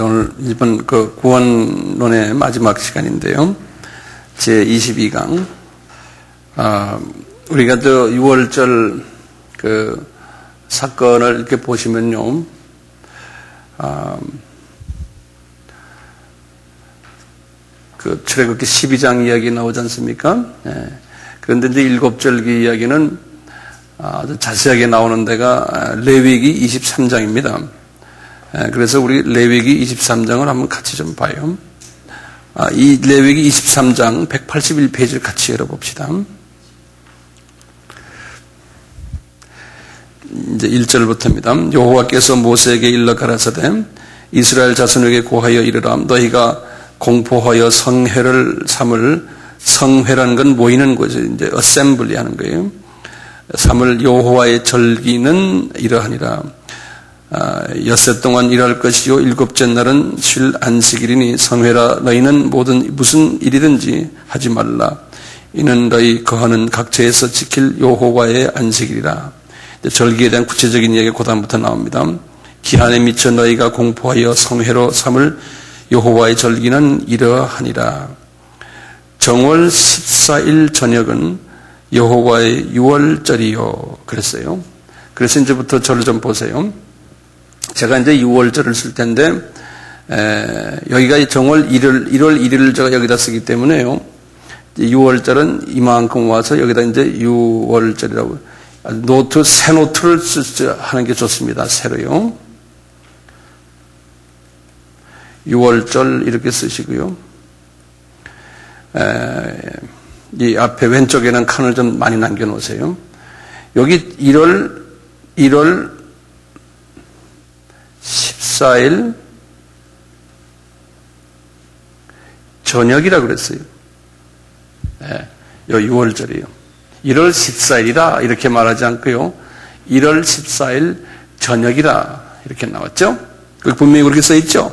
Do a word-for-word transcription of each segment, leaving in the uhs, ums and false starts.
오늘 이번 그 구원론의 마지막 시간인데요. 제이십이 강. 아, 우리가 저 유월절 그 사건을 이렇게 보시면요. 아, 그 출애굽기 십이 장 이야기 나오지 않습니까? 예. 그런데 이제 일곱 절기 이야기는 아주 자세하게 나오는 데가 레위기 이십삼 장입니다. 예. 그래서 우리 레위기 이십삼 장을 한번 같이 좀 봐요. 아, 이 레위기 이십삼 장 백팔십일 페이지를 같이 열어봅시다. 이제 일 절부터입니다. 여호와께서 모세에게 일러 가라사대 이스라엘 자손에게 고하여 이르라. 너희가 공포하여 성회를 삼을, 성회라는 건 모이는 거죠. 이제 어셈블리 하는 거예요. 삼을 여호와의 절기는 이러하니라. 아, 엿새 동안 일할 것이요 일곱째 날은 쉴 안식일이니 성회라. 너희는 모든 무슨 일이든지 하지 말라. 이는 너희 거하는 각처에서 지킬 여호와의 안식일이라. 절기에 대한 구체적인 이야기가 그 다음부터 나옵니다. 기한에 미쳐 너희가 공포하여 성회로 삼을 여호와의 절기는 이러하니라. 정월 십사 일 저녁은 여호와의 유월절이요. 그랬어요. 그래서 이제부터 저를 좀 보세요. 제가 이제 유월절을 쓸 텐데, 에, 여기가 정월 일월, 일월 일 일을 제가 여기다 쓰기 때문에요. 유월절은 이만큼 와서 여기다 이제 유월절이라고. 노트, 새 노트를 쓰, 하는 게 좋습니다. 새로요. 유월절 이렇게 쓰시고요. 에, 이 앞에 왼쪽에는 칸을 좀 많이 남겨놓으세요. 여기 일월, 일월 십사 일 저녁이라고 그랬어요. 예, 요 유월절이요. 일월 십사 일이라 이렇게 말하지 않고요. 일월 십사 일 저녁이라 이렇게 나왔죠. 분명히 그렇게 써 있죠.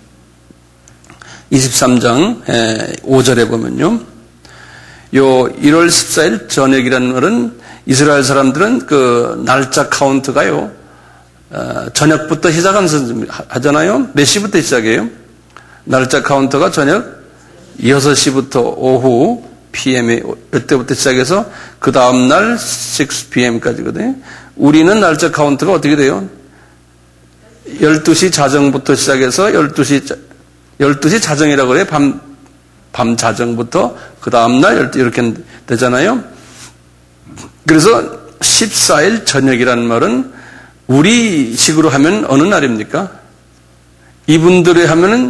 이십삼 장 오 절에 보면요. 요 일월 십사 일 저녁이라는 말은 이스라엘 사람들은 그 날짜 카운트가요. 어, 저녁부터 시작하잖아요. 몇 시부터 시작해요? 날짜 카운터가 저녁 여섯 시부터 오후 피엠에 이때부터 시작해서 그 다음날 육 피엠까지거든요. 우리는 날짜 카운트가 어떻게 돼요? 열두 시 자정부터 시작해서 열두 시, 열두 시 자정이라고 그래요. 밤, 밤 자정부터 그 다음날 이렇게 되잖아요. 그래서 십사 일 저녁이라는 말은 우리 식으로 하면 어느 날입니까? 이분들이 하면은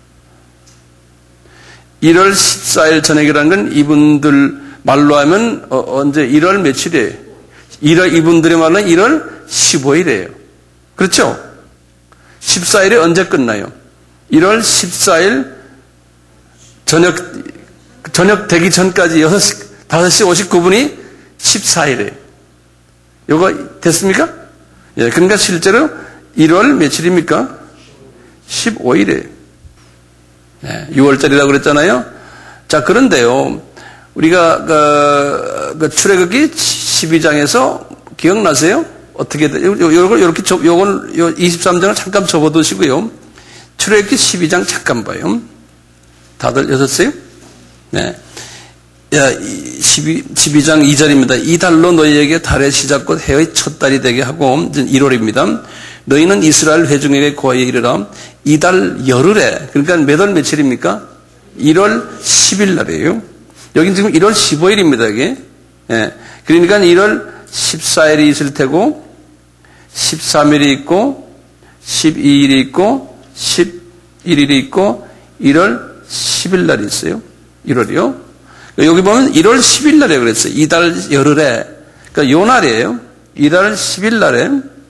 일월 십사 일 저녁이라는 건 이분들 말로 하면 어, 언제 일월 며칠이에요? 일월 이분들의 말로는 일월 십오 일이에요. 그렇죠? 십사 일이 언제 끝나요? 일월 십사 일 저녁 저녁 되기 전까지 여섯 시, 다섯 시 오십구 분이 십사 일이에요. 요거 됐습니까? 예, 그러니까 실제로 일월 며칠입니까? 십오 일이에요. 네, 유월절이라고 그랬잖아요. 자, 그런데요, 우리가 그, 그 출애굽기 십이 장에서 기억나세요? 어떻게 돼? 요걸 이렇게 접, 요건 요 이십삼 장을 잠깐 접어두시고요. 출애굽기 십이 장 잠깐 봐요. 다들 여셨어요? 네. 야, 십이, 십이 장 이 절입니다. 이 달로 너희에게 달의 시작 곧 해의 첫 달이 되게 하고, 일월입니다. 너희는 이스라엘 회중에게 고하여 이르라. 이달 열흘에, 그러니까 몇 월 며칠입니까? 일월 십 일 날이에요. 여긴 지금 일월 십오 일입니다, 이게. 예. 그러니까 일월 십사 일이 있을 테고, 십삼 일이 있고, 십이 일이 있고, 십일 일이 있고, 일월 십 일 날이 있어요. 일월이요. 여기 보면 일월 십 일 날에 그랬어요. 이달 열흘에. 그러니까 요 날이에요. 이달 십 일 날에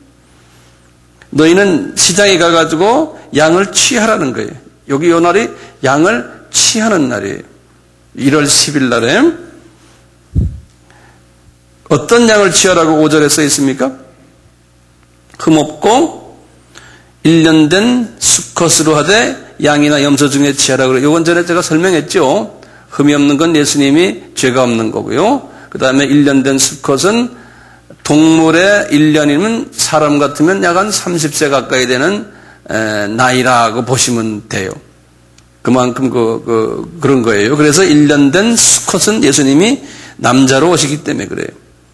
너희는 시장에 가가지고 양을 취하라는 거예요. 여기 요 날이 양을 취하는 날이에요. 일월 십 일 날에 어떤 양을 취하라고 오 절에 써 있습니까? 흠없고 일 년 된 수컷으로 하되 양이나 염소 중에 취하라고 그래요. 요건 전에 제가 설명했죠. 흠이 없는 건 예수님이 죄가 없는 거고요. 그 다음에 일 년 된 수컷은 동물의 일 년이면 사람 같으면 약 한 삼십 세 가까이 되는 에, 나이라고 보시면 돼요. 그만큼 그, 그, 그런 거예요. 그래서 일 년 된 수컷은 예수님이 남자로 오시기 때문에 그래요.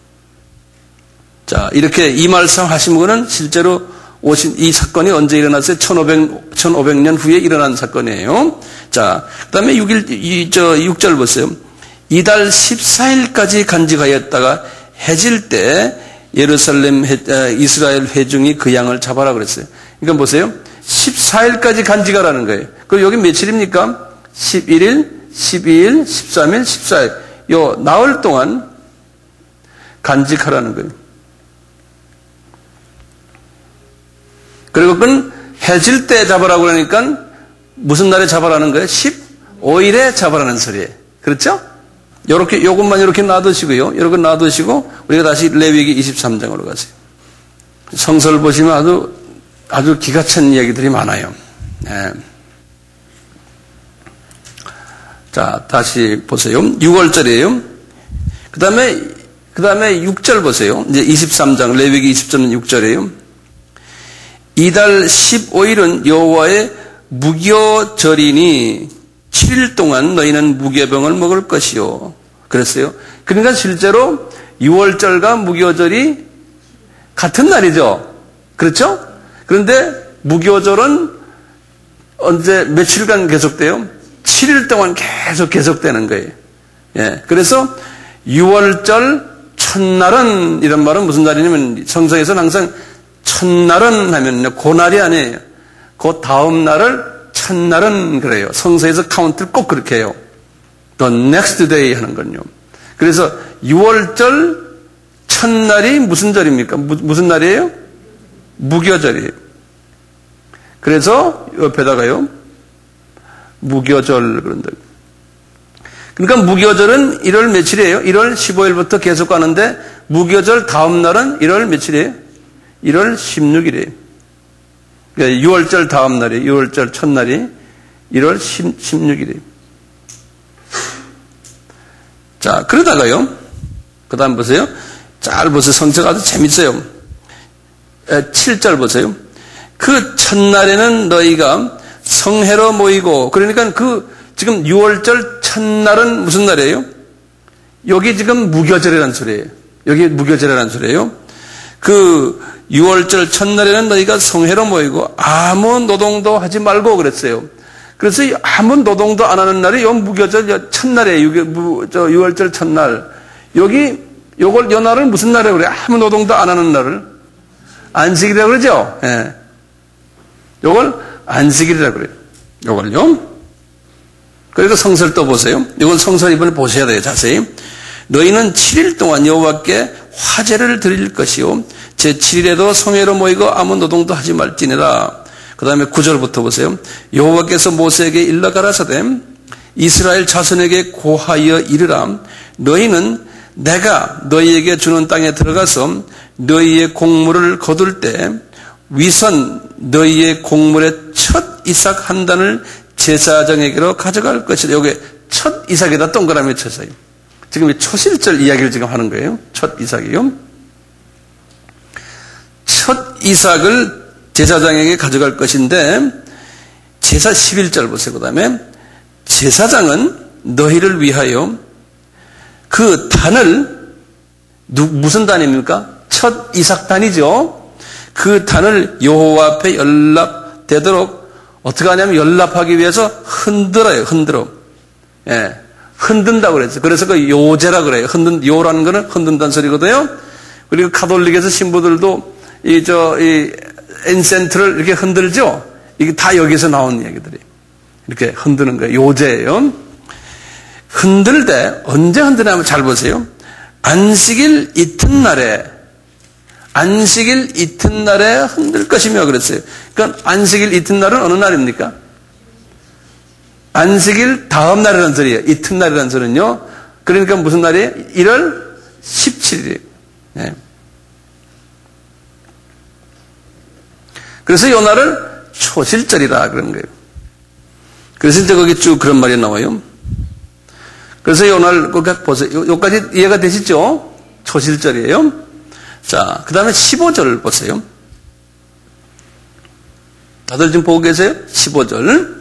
자, 이렇게 이 말씀 하신 분은 실제로 오신, 이 사건이 언제 일어났어요? 천오백, 천오백 년 후에 일어난 사건이에요. 자, 그 다음에 육 일, 이, 저, 육 절 보세요. 이달 십사 일까지 간직하였다가 해질 때 예루살렘 회, 이스라엘 회중이 그 양을 잡아라 그랬어요. 그러니까 보세요. 십사 일까지 간직하라는 거예요. 그리고 여기 며칠입니까? 십일 일, 십이 일, 십삼 일, 십사 일. 요 나흘 동안 간직하라는 거예요. 그리고 그건 해질 때 잡아라고 그러니까 무슨 날에 잡아라는 거예요? 십오 일에 잡아라는 소리예요. 그렇죠? 요렇게, 요것만 이렇게 놔두시고요. 이렇게 놔두시고, 우리가 다시 레위기 이십삼 장으로 가세요. 성서를 보시면 아주, 아주 기가 찬 이야기들이 많아요. 네. 자, 다시 보세요. 유월 절이에요. 그 다음에, 그 다음에 육 절 보세요. 이제 이십삼 장, 레위기 이십 장 육 절이에요. 이달 십오 일은 여호와의 무교절이니 칠 일 동안 너희는 무교병을 먹을 것이요. 그랬어요. 그러니까 실제로 유월절과 무교절이 같은 날이죠. 그렇죠? 그런데 무교절은 언제 며칠간 계속돼요? 칠 일 동안 계속 계속되는 거예요. 예. 그래서 유월절 첫날은 이런 말은 무슨 날이냐면 성서에서는 항상 첫날은 하면요. 그 날이 아니에요. 그 다음 날을 첫날은 그래요. 성서에서 카운트를 꼭 그렇게 해요. The next day 하는 건요. 그래서 유월절 첫날이 무슨 절입니까? 무, 무슨 날이에요? 무교절이에요. 그래서 옆에다가요. 무교절 그런다. 그러니까 무교절은 일월 며칠이에요? 일월 십오 일부터 계속 가는데 무교절 다음 날은 일월 며칠이에요? 일월 십육 일이에요. 그러니까 유월절 다음 날이 유월절 첫날이 일월 십육 일이에요. 자, 그러다가요. 그 다음 보세요. 잘 보세요. 성서가 아주 재밌어요. 칠 절 보세요. 그 첫날에는 너희가 성회로 모이고, 그러니까 그 지금 유월절 첫날은 무슨 날이에요? 여기 지금 무교절이라는 소리예요. 여기 무교절이라는 소리예요. 그 유월절 첫날에는 너희가 성회로 모이고 아무 노동도 하지 말고 그랬어요. 그래서 아무 노동도 안 하는 날이 요 무교절 첫날이에요. 유월절 첫날. 여기 요걸 요 날은 무슨 날이라고 그래요? 아무 노동도 안 하는 날을 안식일이라고 그러죠. 예. 요걸 안식일이라고 그래요. 요걸요. 그리고 성서를 또 보세요. 이건 성서 이번에 보셔야 돼요. 자세히. 너희는 칠 일 동안 여호와께 화제를 드릴 것이요 제칠 일에도 성회로 모이고 아무 노동도 하지 말지니라. 그 다음에 구 절부터 보세요. 여호와께서 모세에게 일러 가라사대 이스라엘 자손에게 고하여 이르라. 너희는 내가 너희에게 주는 땅에 들어가서 너희의 곡물을 거둘 때 위선 너희의 곡물의 첫 이삭 한 단을 제사장에게로 가져갈 것이다. 여기 첫 이삭에다 동그라미 쳐서요. 지금 초실절 이야기를 지금 하는 거예요. 첫 이삭이요. 첫 이삭을 제사장에게 가져갈 것인데 제사 십일 절 보세요. 그 다음에 제사장은 너희를 위하여 그 단을 누, 무슨 단입니까? 첫 이삭단이죠. 그 단을 여호와 앞에 연락되도록 어떻게 하냐면 연락하기 위해서 흔들어요. 흔들어. 예. 흔든다고 그랬어요. 그래서 그 요제라 그래요. 흔든, 요라는 거는 흔든다는 소리거든요. 그리고 가톨릭에서 신부들도 이, 저, 이, 엔센트를 이렇게 흔들죠? 이게 다 여기서 나온 얘기들이에요. 이렇게 흔드는 거예요. 요제예요. 흔들 때, 언제 흔드냐면 잘 보세요. 안식일 이튿날에, 안식일 이튿날에 흔들 것이며 그랬어요. 그러니까 안식일 이튿날은 어느 날입니까? 안식일 다음 날이라는 소리예요. 이튿날이라는 소리는요. 그러니까 무슨 날이에요? 일월 십칠 일이에요. 네. 그래서 이 날을 초실절이다 그런 거예요. 그래서 이제 거기 쭉 그런 말이 나와요. 그래서 이 날 거기 보세요. 여기까지 이해가 되시죠? 초실절이에요. 자, 그 다음에 십오 절 보세요. 다들 지금 보고 계세요? 십오 절.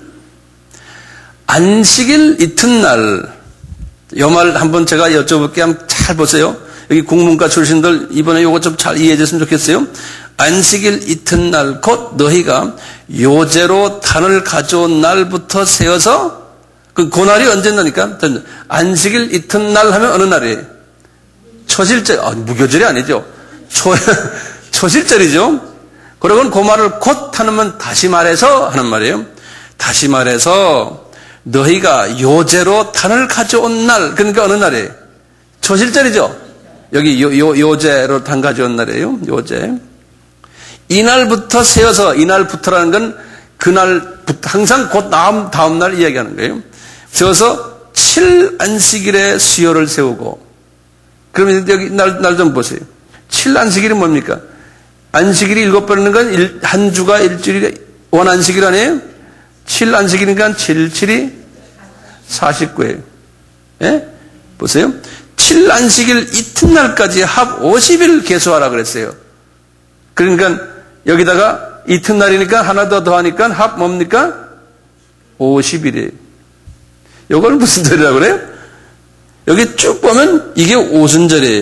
안식일 이튿날. 이 말 한번 제가 여쭤볼게요. 한번 잘 보세요. 여기 국문과 출신들 이번에 이거 좀 잘 이해해 줬으면 좋겠어요. 안식일 이튿날 곧 너희가 요제로 단을 가져온 날부터 세어서 그, 그 날이 언제나니까? 안식일 이튿날 하면 어느 날이에요? 초실절, 아, 무교절이 아니죠. 초, 초실절이죠. 그러고 그 말을 곧 하면 다시 말해서 하는 말이에요. 다시 말해서 너희가 요제로 단을 가져온 날, 그러니까 어느 날이에요? 초실절이죠. 여기 요, 요, 요제로 단 가져온 날이에요. 요제. 이날부터 세어서, 이날부터라는 건 그날, 항상 곧 다음, 다음 날 이야기하는 거예요. 세워서 칠 안식일에 수요를 세우고, 그러면 여기 날, 날 좀 보세요. 칠 안식일이 뭡니까? 안식일이 일곱 번이는 건 일, 한 주가 일주일이 원 안식일 아니에요? 칠 안식일이니까 칠, 칠이 사십구예요. 예? 보세요. 칠 안식일 이튿날까지 합 오십 일 계수하라 그랬어요. 그러니까 여기다가 이튿날이니까 하나 더 더하니까 합 뭡니까? 오십 일이에요. 이걸 무슨 절이라고 그래요? 여기 쭉 보면 이게 오순절이에요.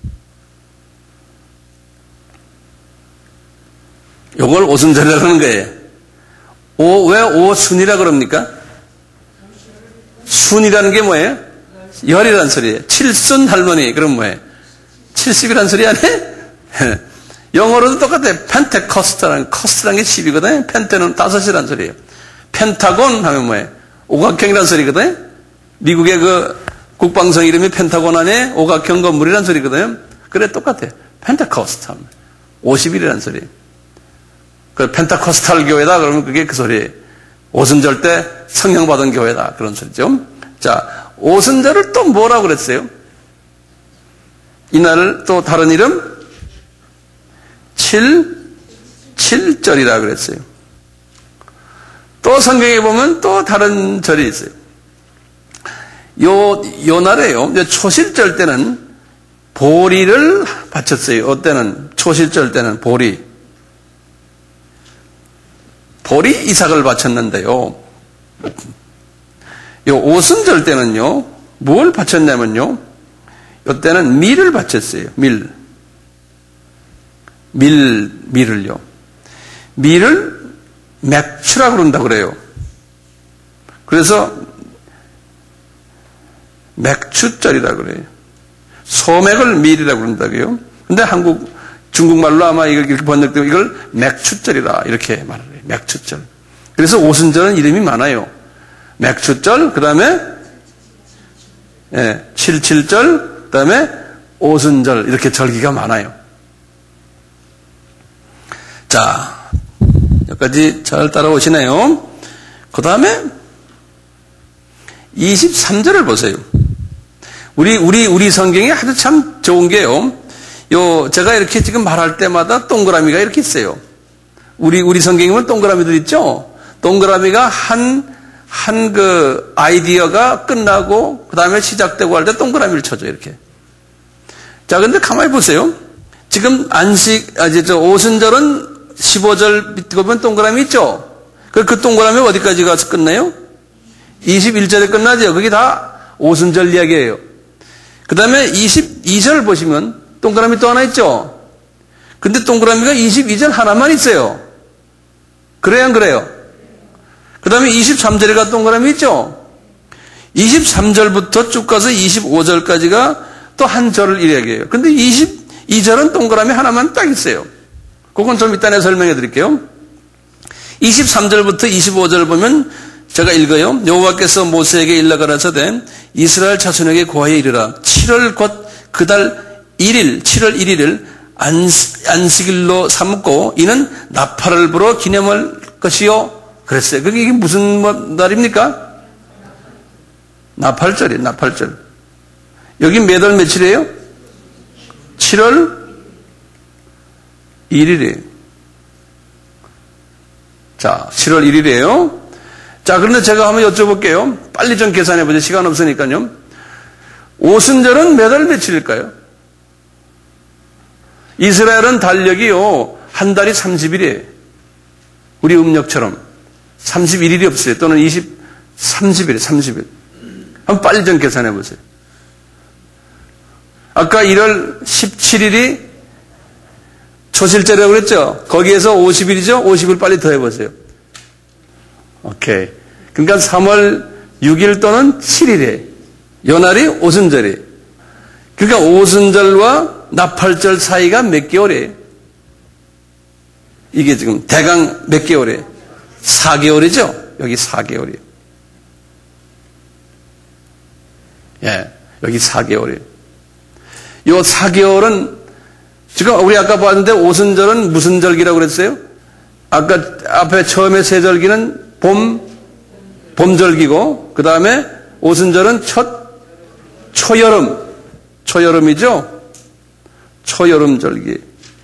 이걸 오순절이라고 하는 거예요. 오, 왜 오순이라 그럽니까? 순이라는 게 뭐예요? 열이라는 소리예요. 칠순 할머니, 그럼 뭐예요? 칠십이라는 소리 아니에요? 영어로도 똑같아요. 펜테코스트라는, 코스트라는 게 십이거든요. 펜테는 다섯이라는 소리예요. 펜타곤 하면 뭐예요? 오각형이라는 소리거든요. 미국의 그 국방성 이름이 펜타곤 안에 오각형 건물이라는 소리거든요. 그래, 똑같아요. 펜테코스트 하면. 오십 일이라는 소리예요. 그 펜타코스탈 교회다 그러면 그게 그 소리예요. 오순절 때 성령받은 교회다 그런 소리죠. 자, 오순절을 또 뭐라고 그랬어요? 이날을 또 다른 이름 칠, 칠절이라고 그랬어요. 또 성경에 보면 또 다른 절이 있어요. 요, 요 날에요. 초실절 때는 보리를 바쳤어요. 어때는 초실절 때는 보리. 보리 이삭을 바쳤는데요. 요 오순절 때는요, 뭘 바쳤냐면요, 이때는 밀을 바쳤어요. 밀. 밀, 밀을요. 밀을 맥추라고 그런다고 그래요. 그래서 맥추절이라고 그래요. 소맥을 밀이라고 그런다고요. 근데 한국, 중국말로 아마 이렇게 번역되고 이걸 맥추절이라 이렇게 말을 해요. 맥추절. 그래서 오순절은 이름이 많아요. 맥추절, 그 다음에 예, 칠칠절, 그 다음에 오순절 이렇게 절기가 많아요. 자, 여기까지 잘 따라오시네요. 그 다음에 이십삼 절을 보세요. 우리 우리 우리 성경이 아주 참 좋은 게요. 요 제가 이렇게 지금 말할 때마다 동그라미가 이렇게 있어요. 우리 우리 성경에 보면 동그라미들 있죠. 동그라미가 한 한 그 아이디어가 끝나고 그 다음에 시작되고 할 때 동그라미를 쳐줘 이렇게. 자, 근데 가만히 보세요. 지금 안식 아 이제 저 오순절은 십오 절 밑에 보면 동그라미 있죠. 그, 그 동그라미 어디까지 가서 끝나요? 이십일 절에 끝나죠. 그게 다 오순절 이야기예요. 그 다음에 이십이 절 보시면 동그라미 또 하나 있죠. 근데 동그라미가 이십이 절 하나만 있어요. 그래요, 안 그래요? 그 다음에 이십삼 절에 가 동그라미 있죠. 이십삼 절부터 쭉 가서 이십오 절까지가 또 한 절을 이야기해요. 근데 이십이 절은 동그라미 하나만 딱 있어요. 그건 좀 이따 내가 설명해 드릴게요. 이십삼 절부터 이십오 절 보면 제가 읽어요. 여호와께서 모세에게 일러 가라사대 이스라엘 자손에게 고하여 이르라. 칠월 곧 그달 일 일, 칠월 일 일을 안식일로 삼고 이는 나팔을 불어 기념할 것이요. 그랬어요. 그게 이게 무슨 뭐 날입니까? 나팔절이에요. 나팔절. 여기 몇 월 며칠이에요? 칠월 일 일이에요. 자, 칠월 일 일이에요. 자, 그런데 제가 한번 여쭤볼게요. 빨리 좀 계산해 보죠. 시간 없으니까요. 오순절은 몇 월 며칠일까요? 이스라엘은 달력이요, 한 달이 삼십 일이에요. 우리 음력처럼 삼십일 일이 없어요. 또는 이십, 삼십 일, 삼십 일. 한번 빨리 좀 계산해 보세요. 아까 일월 십칠 일이 초실제라고 그랬죠? 거기에서 오십 일이죠? 오십 일 빨리 더해 보세요. 오케이. 그러니까 삼월 육 일 또는 칠 일에 요날이 오순절이에요. 그러니까 오순절과 나팔절 사이가 몇 개월이에요? 이게 지금 대강 몇 개월이에요? 사 개월이죠? 여기 사 개월이에요. 예, 여기 사 개월이에요. 요 사 개월은 지금 우리 아까 봤는데 오순절은 무슨 절기라고 그랬어요? 아까 앞에 처음에 세 절기는 봄, 봄절기고 그 다음에 오순절은 첫 초여름, 초여름이죠? 초여름절기.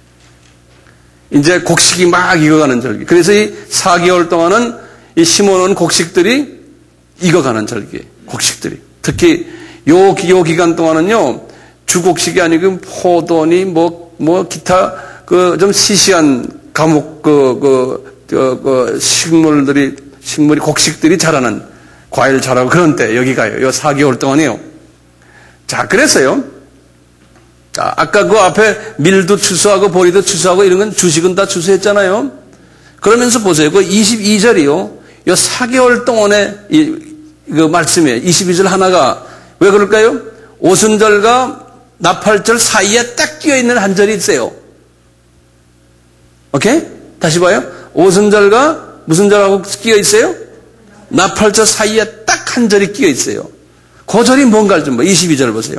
이제 곡식이 막 익어가는 절기. 그래서 이 사 개월 동안은 이 심어놓은 곡식들이 익어가는 절기예요. 곡식들이. 특히 요, 요 기간 동안은요, 주곡식이 아니고 포도니 뭐, 뭐 기타 그 좀 시시한 과목 그, 그, 그, 그 식물들이, 식물이 곡식들이 자라는 과일 자라고 그런 때 여기 가요. 요 사 개월 동안이요. 자, 그래서요. 자, 아까 그 앞에 밀도 추수하고 보리도 추수하고 이런 건 주식은 다 추수했잖아요. 그러면서 보세요. 그 이십이 절이요. 요 사 개월 동안의 이, 그 말씀이에요. 이십이 절 하나가 왜 그럴까요? 오순절과 나팔절 사이에 딱 끼어있는 한 절이 있어요. 오케이? 다시 봐요. 오순절과 무슨 절하고 끼어있어요? 나팔절 사이에 딱 한 절이 끼어있어요. 그 절이 뭔가를 좀 봐. 이십이 절 보세요.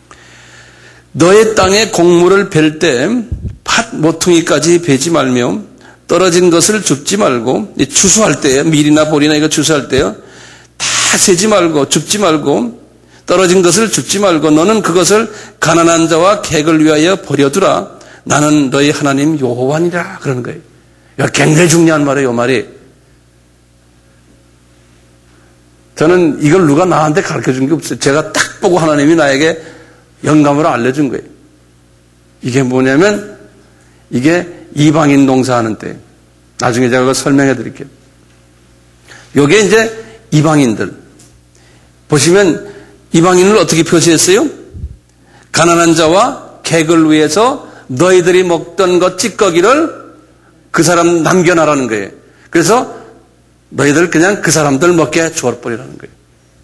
너의 땅에 곡물을 벨 때 팥 모퉁이까지 베지 말며 떨어진 것을 줍지 말고 추수할 때요. 밀이나 보리나 이거 추수할 때요. 다 세지 말고 줍지 말고 떨어진 것을 줍지 말고 너는 그것을 가난한 자와 객을 위하여 버려두라. 나는 너희 하나님 여호와니라 그러는 거예요. 굉장히 중요한 말이에요. 이 말이. 저는 이걸 누가 나한테 가르쳐준 게 없어요. 제가 딱 보고 하나님이 나에게 영감으로 알려준 거예요. 이게 뭐냐면 이게 이방인 농사하는 때 나중에 제가 그걸 설명해 드릴게요. 이게 이제 이방인들 보시면 이방인을 어떻게 표시했어요? 가난한 자와 객을 위해서 너희들이 먹던 것 찌꺼기를 그 사람 남겨놔라는 거예요. 그래서 너희들 그냥 그 사람들 먹게 줘버리라는 거예요.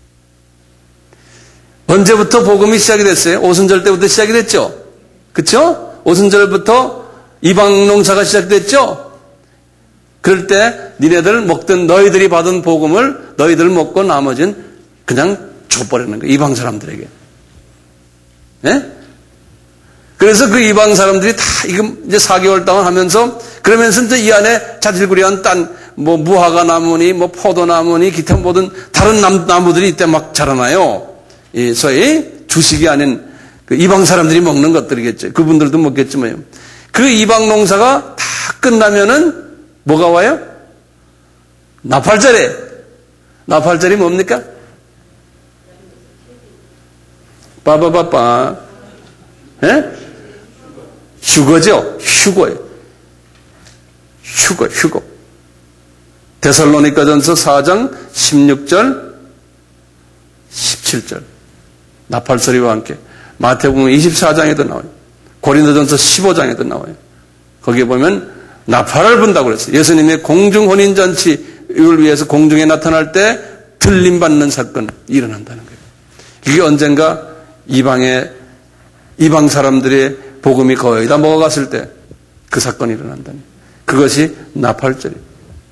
언제부터 복음이 시작이 됐어요? 오순절 때부터 시작이 됐죠? 그쵸? 오순절부터 이방 농사가 시작됐죠? 그럴 때 니네들 먹던 너희들이 받은 복음을 너희들 먹고 나머지는 그냥 줘버리는 거예요. 이방 사람들에게. 예? 그래서 그 이방 사람들이 다 이거 이제 사 개월 동안 하면서 그러면서 이제 이 안에 자질구레한 딴 뭐 무화과 나무니 뭐 포도나무니 기타 모든 다른 남, 나무들이 이때 막 자라나요. 이 소위 주식이 아닌 그 이방 사람들이 먹는 것들이겠죠. 그분들도 먹겠지만요. 그 이방 농사가 다 끝나면은 뭐가 와요? 나팔절에. 나팔절이 뭡니까? 빠바바빠. 예? 휴거죠. 휴거예요. 휴거, 휴거. 데살로니가전서 사 장 십육 절, 십칠 절. 나팔소리와 함께. 마태복음 이십사 장에도 나와요. 고린도전서 십오 장에도 나와요. 거기에 보면 나팔을 분다고 그랬어요. 예수님의 공중 혼인잔치를 위해서 공중에 나타날 때 들림받는 사건이 일어난다는 거예요. 이게 언젠가 이방의, 이방 사람들의 복음이 거의 다 먹어갔을 때 그 사건이 일어난다는 거예요. 그것이 나팔절이에요.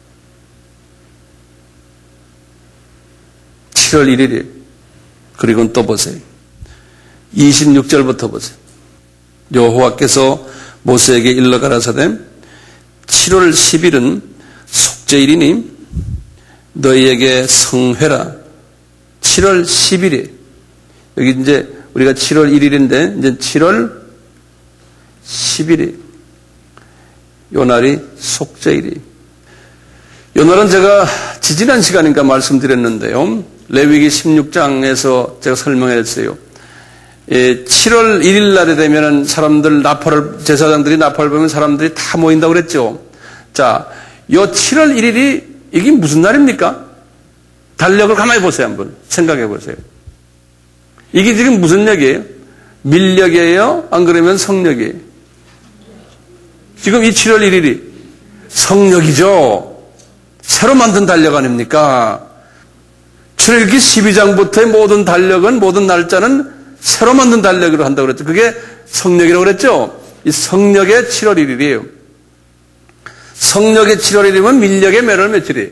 칠월 일 일이에요. 그리고 또 보세요. 이십육 절부터 보세요. 여호와께서 모세에게 일러 가라사대 칠월 십 일은 속죄일이니 너희에게 성회라. 칠월 십 일이에요. 여기 이제 우리가 칠월 일 일인데 이제 칠월 십 일이에요. 요 날이 속죄일이에요. 요 날은 제가 지지난 시간인가 말씀드렸는데요. 레위기 십육 장에서 제가 설명했어요. 예, 칠월 일 일 날에 되면은 사람들 나팔을, 제사장들이 나팔을 보면 사람들이 다 모인다고 그랬죠. 자, 요 칠월 일일이 이게 무슨 날입니까? 달력을 가만히 보세요. 한번 생각해 보세요. 이게 지금 무슨 역이에요? 밀력이에요? 안 그러면 성력이에요? 지금 이 칠월 일일이 성력이죠. 새로 만든 달력 아닙니까? 출애굽기 십이 장부터의 모든 달력은, 모든 날짜는 새로 만든 달력으로 한다고 그랬죠. 그게 성력이라고 그랬죠. 이 성력의 칠월 일일이에요. 성력의 칠월 일이면 밀력의 몇월 며칠이에요?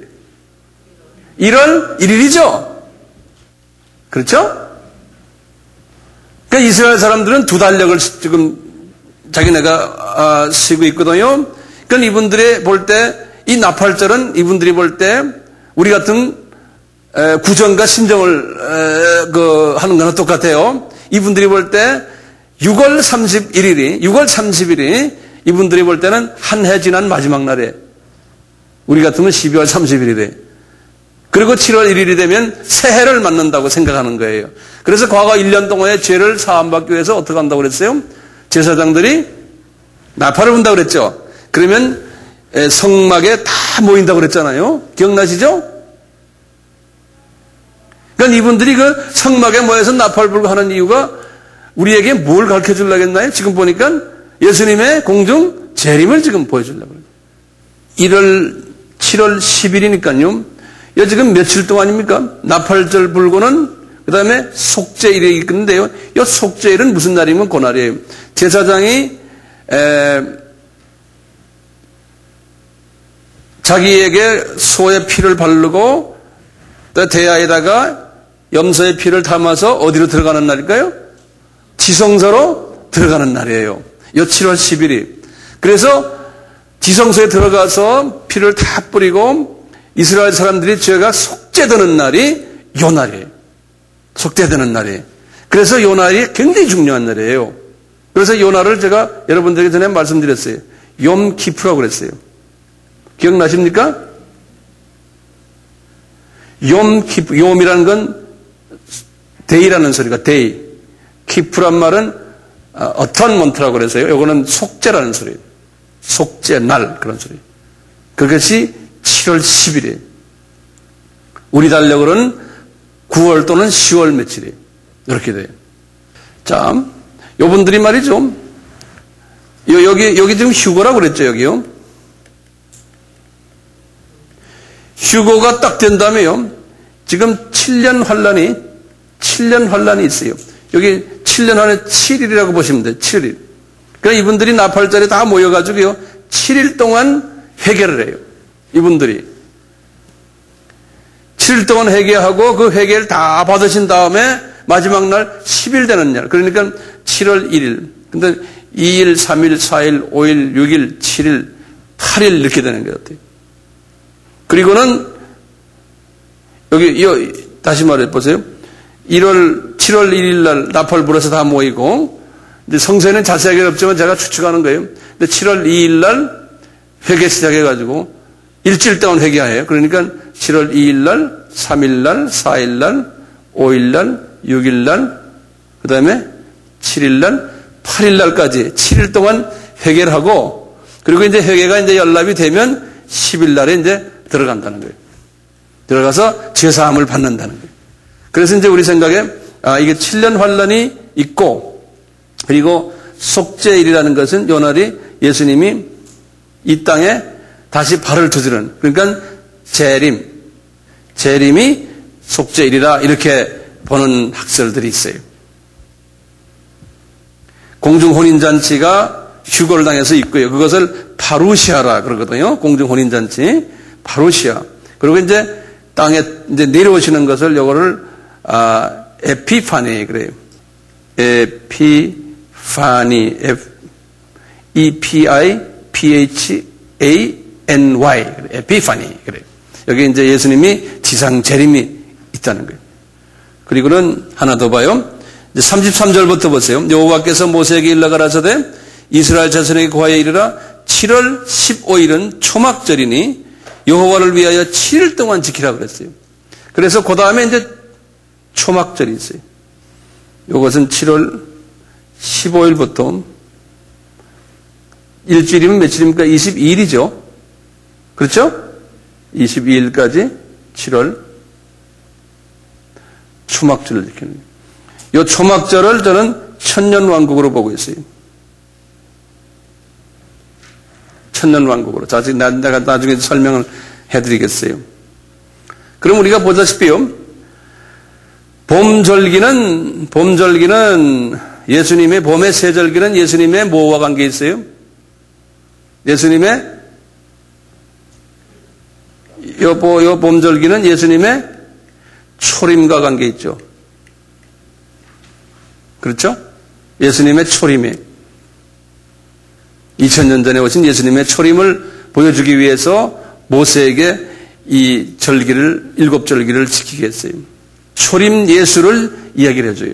일월 일일이죠. 그렇죠? 그러니까 이스라엘 사람들은 두 달력을 지금 자기네가 쓰고 있거든요. 그러니까 이분들이 볼 때, 이 나팔절은 이분들이 볼 때 우리 같은 구정과 신정을 그 하는 거는 똑같아요. 이분들이 볼 때 유월 삼십일일이, 유월 삼십일이 이분들이 볼 때는 한 해 지난 마지막 날에, 우리 같으면 십이월 삼십일일에, 그리고 칠월 일일이 되면 새해를 맞는다고 생각하는 거예요. 그래서 과거 일 년 동안의 죄를 사함받기 위해서 어떻게 한다고 그랬어요? 제사장들이 나팔을 분다고 그랬죠. 그러면 성막에 다 모인다고 그랬잖아요. 기억나시죠? 그러니까 이분들이 그 성막에 모여서 나팔 불고 하는 이유가 우리에게 뭘 가르쳐 주려겠나요? 지금 보니까 예수님의 공중 재림을 지금 보여주려고 그래요. 일월, 칠월 십일이니까요. 이 지금 며칠 동안입니까? 나팔절 불고는 그 다음에 속죄일이 있는데요. 이 속죄일은 무슨 날이면 그 날이에요. 제사장이 에, 자기에게 소의 피를 바르고 또 대야에다가 염소의 피를 담아서 어디로 들어가는 날일까요? 지성소로 들어가는 날이에요. 이 칠월 십일이. 그래서 지성소에 들어가서 피를 다 뿌리고 이스라엘 사람들이 죄가 속죄되는 날이 요 날이에요. 속죄되는 날이에요. 그래서 요 날이 굉장히 중요한 날이에요. 그래서 요 날을 제가 여러분들에게 전에 말씀드렸어요. 욤 키프라고 그랬어요. 기억나십니까? 욤 키프, 욤이라는 건 데이라는 소리가 데이. 키프란 말은 어턴먼트라고 그래서요. 요거는 속죄라는 소리예요. 속죄 날 그런 소리. 그것이 칠월 십일이에요. 우리 달력으로는 구월 또는 시월 며칠이에요. 이렇게 돼요. 자, 요분들이 말이죠. 여기 여기 지금 휴거라고 그랬죠, 여기요. 휴거가 딱 된다면요. 지금 칠 년 환란이 칠 년 환란이 있어요. 여기 칠 년 안에 칠 일이라고 보시면 돼요. 칠 일. 그러니까 이분들이 나팔절에 다 모여가지고요. 칠 일 동안 회개를 해요. 이분들이. 칠 일 동안 회개하고 그 회개를 다 받으신 다음에 마지막 날 십 일 되는 날. 그러니까 칠월 일일. 근데 이 일, 삼 일, 사 일, 오 일, 육 일, 칠 일, 팔 일 이렇게 되는 것 같아요. 그리고는 여기, 여기 다시 말해 보세요. 일월, 칠월 일일 날 나팔 불어서 다 모이고, 이제 성서에는 자세하게 없지만 제가 추측하는 거예요. 근데 칠월 이일 날 회개 시작해가지고 일주일 동안 회개해요. 그러니까 칠월 이일 날, 삼 일 날, 사 일 날, 오 일 날, 육 일 날, 그 다음에 칠 일 날, 팔 일 날까지 칠 일 동안 회개를 하고, 그리고 이제 회개가 이제 연락이 되면 십 일 날에 이제 들어간다는 거예요. 들어가서 죄사함을 받는다는 거예요. 그래서 이제 우리 생각에, 아, 이게 칠 년 환란이 있고, 그리고 속죄일이라는 것은 요 날이 예수님이 이 땅에 다시 발을 두드리는, 그러니까 재림, 재림이 속죄일이라 이렇게 보는 학설들이 있어요. 공중혼인잔치가 휴거를 당해서 있고요. 그것을 파루시아라 그러거든요. 공중혼인잔치. 파루시아. 그리고 이제 땅에 이제 내려오시는 것을 요거를, 아, 에피파니 그래요. 에피파니. E P I P H A N Y. 에피파니. 그래요. 여기 이제 예수님이 지상 재림이 있다는 거예요. 그리고는 하나 더 봐요. 이제 삼십삼 절부터 보세요. 여호와께서 모세에게 일러 가라사대 이스라엘 자손에게 고하여 이르라 칠월 십오일은 초막절이니 여호와를 위하여 칠 일 동안 지키라 그랬어요. 그래서 그 다음에 이제 초막절이 있어요. 이것은 칠월 십오일부터 일주일이면 며칠입니까? 이십이일이죠. 그렇죠? 이십이 일까지 칠월 초막절을 지키는 거예요. 이 초막절을 저는 천년왕국으로 보고 있어요. 천년왕국으로. 자, 지금 내가 나중에 설명을 해드리겠어요. 그럼 우리가 보다시피요, 봄절기는, 봄절기는 예수님의, 봄의 세절기는 예수님의 뭐와 관계 있어요? 예수님의, 요, 요 봄절기는 예수님의 초림과 관계 있죠. 그렇죠? 예수님의 초림이. 이천 년 전에 오신 예수님의 초림을 보여주기 위해서 모세에게 이 절기를, 일곱 절기를 지키게 했어요. 초림 예수를 이야기를 해줘요.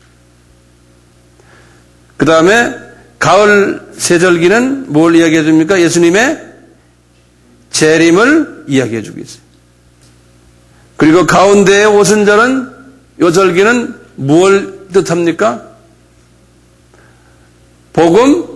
그 다음에 가을 세절기는 뭘 이야기해 줍니까? 예수님의 재림을 이야기해 주고 있어요. 그리고 가운데의 오순절은, 요 절기는 무엇을 뜻합니까? 복음,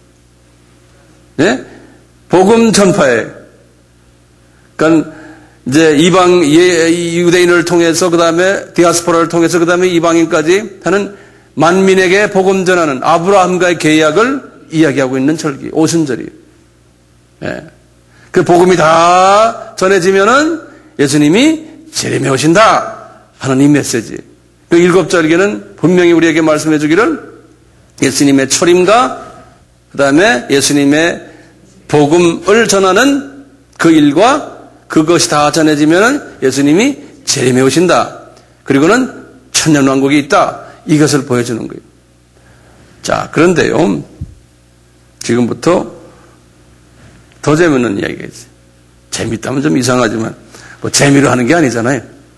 네? 복음 전파예요. 그러니까 이제 이방 유대인을 통해서 그 다음에 디아스포라를 통해서 그 다음에 이방인까지 하는 만민에게 복음 전하는 아브라함과의 계약을 이야기하고 있는 절기, 오순절이에요. 네. 그 복음이 다 전해지면은 예수님이 재림에 오신다 하는 이 메시지. 그 일곱 절기는 분명히 우리에게 말씀해 주기를 예수님의 초림과 그 다음에 예수님의 복음을 전하는 그 일과 그것이 다 전해지면 예수님이 재림에 오신다. 그리고는 천년왕국이 있다. 이것을 보여주는 거예요. 자, 그런데요, 지금부터 더 재미있는 이야기가 있어요. 재밌다면 좀 이상하지만 뭐 재미로 하는 게 아니잖아요.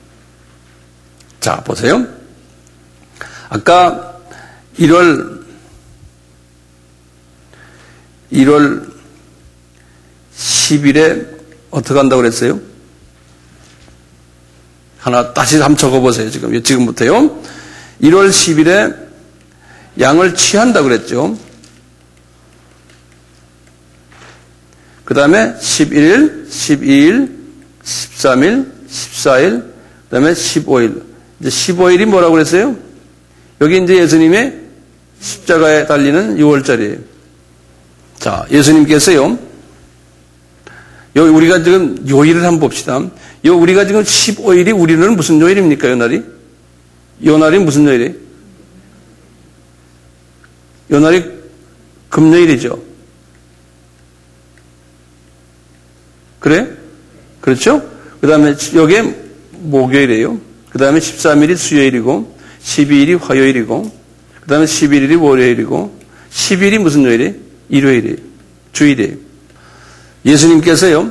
자, 보세요. 아까 일월 일월 십 일에 어떻게 한다고 그랬어요? 하나 다시 한번 적어보세요. 지금 지금부터요. 일월 십 일에 양을 취한다고 그랬죠. 그 다음에 십일 일, 십이 일, 십삼 일, 십사 일, 그 다음에 십오 일. 이제 십오 일이 뭐라고 그랬어요? 여기 이제 예수님의 십자가에 달리는 유월절이에요. 자, 예수님께서요, 여기 우리가 지금 요일을 한번 봅시다. 요 우리가 지금 십오 일이 우리는 무슨 요일입니까, 요 날이? 요 날이 무슨 요일이에요? 요 날이 금요일이죠. 그래? 그렇죠? 그 다음에 여기에 목요일이에요. 그 다음에 십삼 일이 수요일이고, 십이 일이 화요일이고, 그 다음에 십일 일이 월요일이고, 십 일이 무슨 요일이에요? 일요일이에요. 주일이에요. 예수님께서요,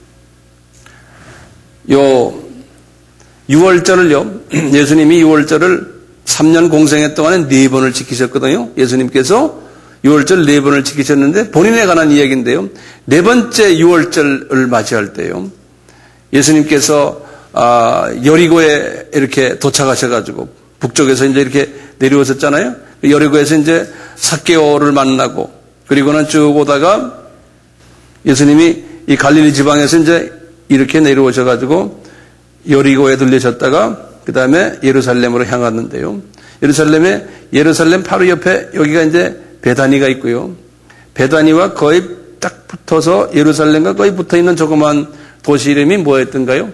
요 유월절을요, 예수님이 유월절을 삼 년 공생애 동안에 네 번을 지키셨거든요. 예수님께서 유월절 네 번을 지키셨는데 본인에 관한 이야기인데요. 네 번째 유월절을 맞이할 때요, 예수님께서 아, 여리고에 이렇게 도착하셔가지고 북쪽에서 이제 이렇게 내려오셨잖아요. 여리고에서 이제 삭개오를 만나고 그리고는 쭉 오다가 예수님이 이 갈릴리 지방에서 이제 이렇게 내려오셔가지고 여리고에 들리셨다가 그 다음에 예루살렘으로 향했는데요. 예루살렘에 예루살렘 바로 옆에 여기가 이제 베다니가 있고요. 베다니와 거의 딱 붙어서 예루살렘과 거의 붙어 있는 조그만 도시 이름이 뭐였던가요?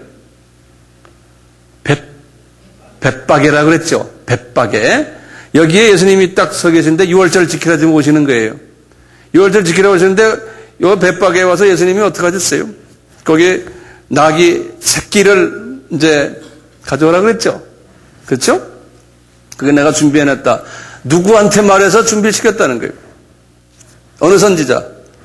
벳, 벳바게라 그랬죠. 벳바게. 여기에 예수님이 딱 서 계신데 유월절 지키라 지금 오시는 거예요. 유월절 지키라 오시는데 요 벳바게에 와서 예수님이 어떻게 하셨어요? 거기 나귀 새끼를 이제 가져오라 그랬죠. 그렇죠? 그게 내가 준비해놨다. 누구한테 말해서 준비시켰다는 거예요? 어느 선지자?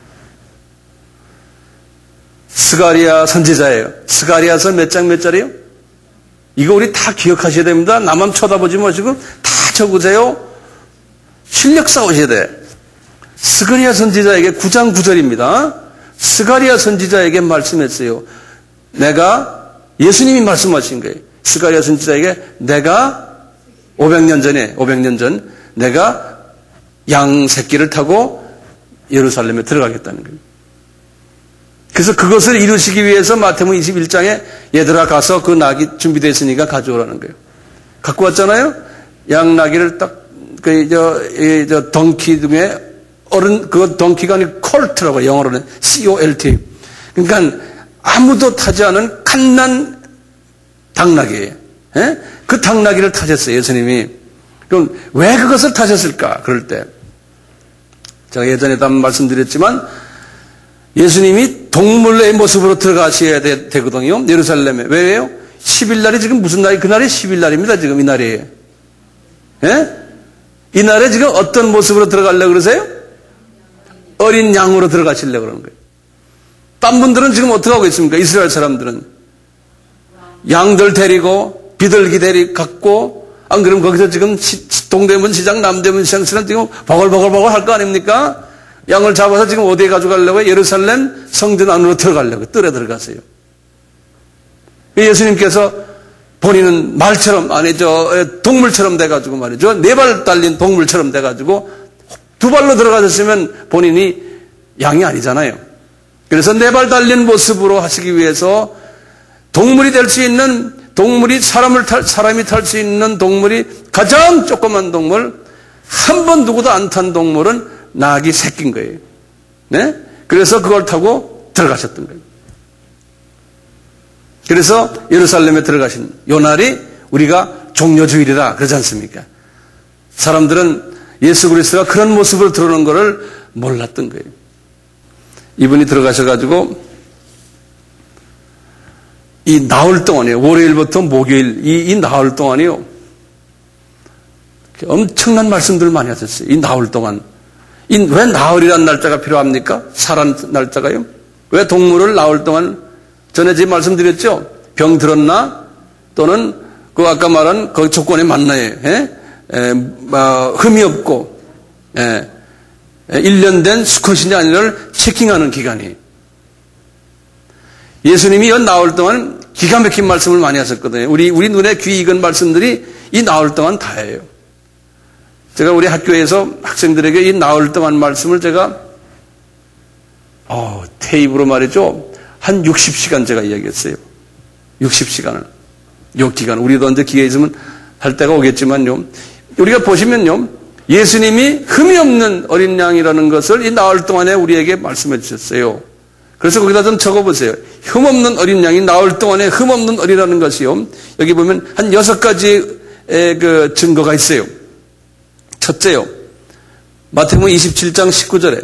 스가랴 선지자예요. 스가랴서 몇 장 몇 절이에요? 이거 우리 다 기억하셔야 됩니다. 나만 쳐다보지 마시고 다 적으세요. 실력 쌓으셔야 돼. 스가랴 선지자에게 구 장 구 절입니다. 스가랴 선지자에게 말씀했어요. 내가, 예수님이 말씀하신 거예요. 스가랴 선지자에게 내가 오백 년 전에, 오백 년 전 내가 양 새끼를 타고 예루살렘에 들어가겠다는 거예요. 그래서 그것을 이루시기 위해서 마태복음 이십일 장에 얘들아 가서 그 낙이 준비되어 있으니까 가져오라는 거예요. 갖고 왔잖아요. 양나귀를 딱 그 저 저 덩키 등에 어른 그 덩키가 아니고 콜트라고 영어로는 씨 오 엘 티. 그러니까 아무도 타지 않은 갓난 당나귀예요. 예? 그 당나귀를 타셨어요, 예수님이. 그럼 왜 그것을 타셨을까? 그럴 때 제가 예전에도 한번 말씀드렸지만 예수님이 동물의 모습으로 들어가셔야 되, 되거든요. 예루살렘에. 왜요? 십 일 날이 지금 무슨 날이? 그날이 십 일 날입니다. 지금 이 날이. 예? 이 날에 지금 어떤 모습으로 들어가려고 그러세요? 어린 양으로 들어가시려고 그러는 거예요. 딴 분들은 지금 어떻게 하고 있습니까? 이스라엘 사람들은. 양들 데리고, 비둘기 데리고 갖고, 안 그러면 거기서 지금 동대문 시장, 남대문 시장처럼 지금 버글버글버글 할 거 아닙니까? 양을 잡아서 지금 어디에 가져가려고요? 예루살렘 성전 안으로 들어가려고 뜰에 들어가세요. 예수님께서 본인은 말처럼, 아니, 저, 동물처럼 돼가지고 말이죠. 네 발 달린 동물처럼 돼가지고 두 발로 들어가셨으면 본인이 양이 아니잖아요. 그래서 네 발 달린 모습으로 하시기 위해서 동물이 될 수 있는, 동물이 사람을 탈, 사람이 탈 수 있는 동물이 가장 조그만 동물, 한 번 누구도 안 탄 동물은 낙이 새낀 거예요. 네? 그래서 그걸 타고 들어가셨던 거예요. 그래서 예루살렘에 들어가신 요 날이 우리가 종려주일이라 그러지 않습니까? 사람들은 예수 그리스도가 그런 모습으로 들어오는 것을 몰랐던 거예요. 이분이 들어가셔가지고 이 나흘 동안이요. 월요일부터 목요일 이, 이 나흘 동안이요. 엄청난 말씀들을 많이 하셨어요. 이 나흘 동안. 이, 왜 나흘이라는 날짜가 필요합니까? 살한 날짜가요. 왜 동물을 나흘 동안 전에 제가 말씀드렸죠? 병 들었나? 또는 그 아까 말한 그 조건에 맞나요? 에? 에, 어, 흠이 없고 에, 에, 일 년 된 수컷이냐 아니냐를 체킹하는 기간이. 예수님이 연 나흘 동안 기가 막힌 말씀을 많이 하셨거든요. 우리 우리 눈에 귀 익은 말씀들이 이 나흘 동안 다예요. 제가 우리 학교에서 학생들에게 이 나흘 동안 말씀을 제가 어, 테이프로 말이죠. 한 육십 시간 제가 이야기했어요. 육십 시간을. 요 기간. 우리도 언제 기회 있으면 할 때가 오겠지만요. 우리가 보시면요. 예수님이 흠이 없는 어린 양이라는 것을 이 나흘 동안에 우리에게 말씀해 주셨어요. 그래서 거기다 좀 적어보세요. 흠 없는 어린 양이 나흘 동안에 흠 없는 어리라는 것이요. 여기 보면 한 여섯 가지의 그 증거가 있어요. 첫째요. 마태복음 이십칠 장 십구 절에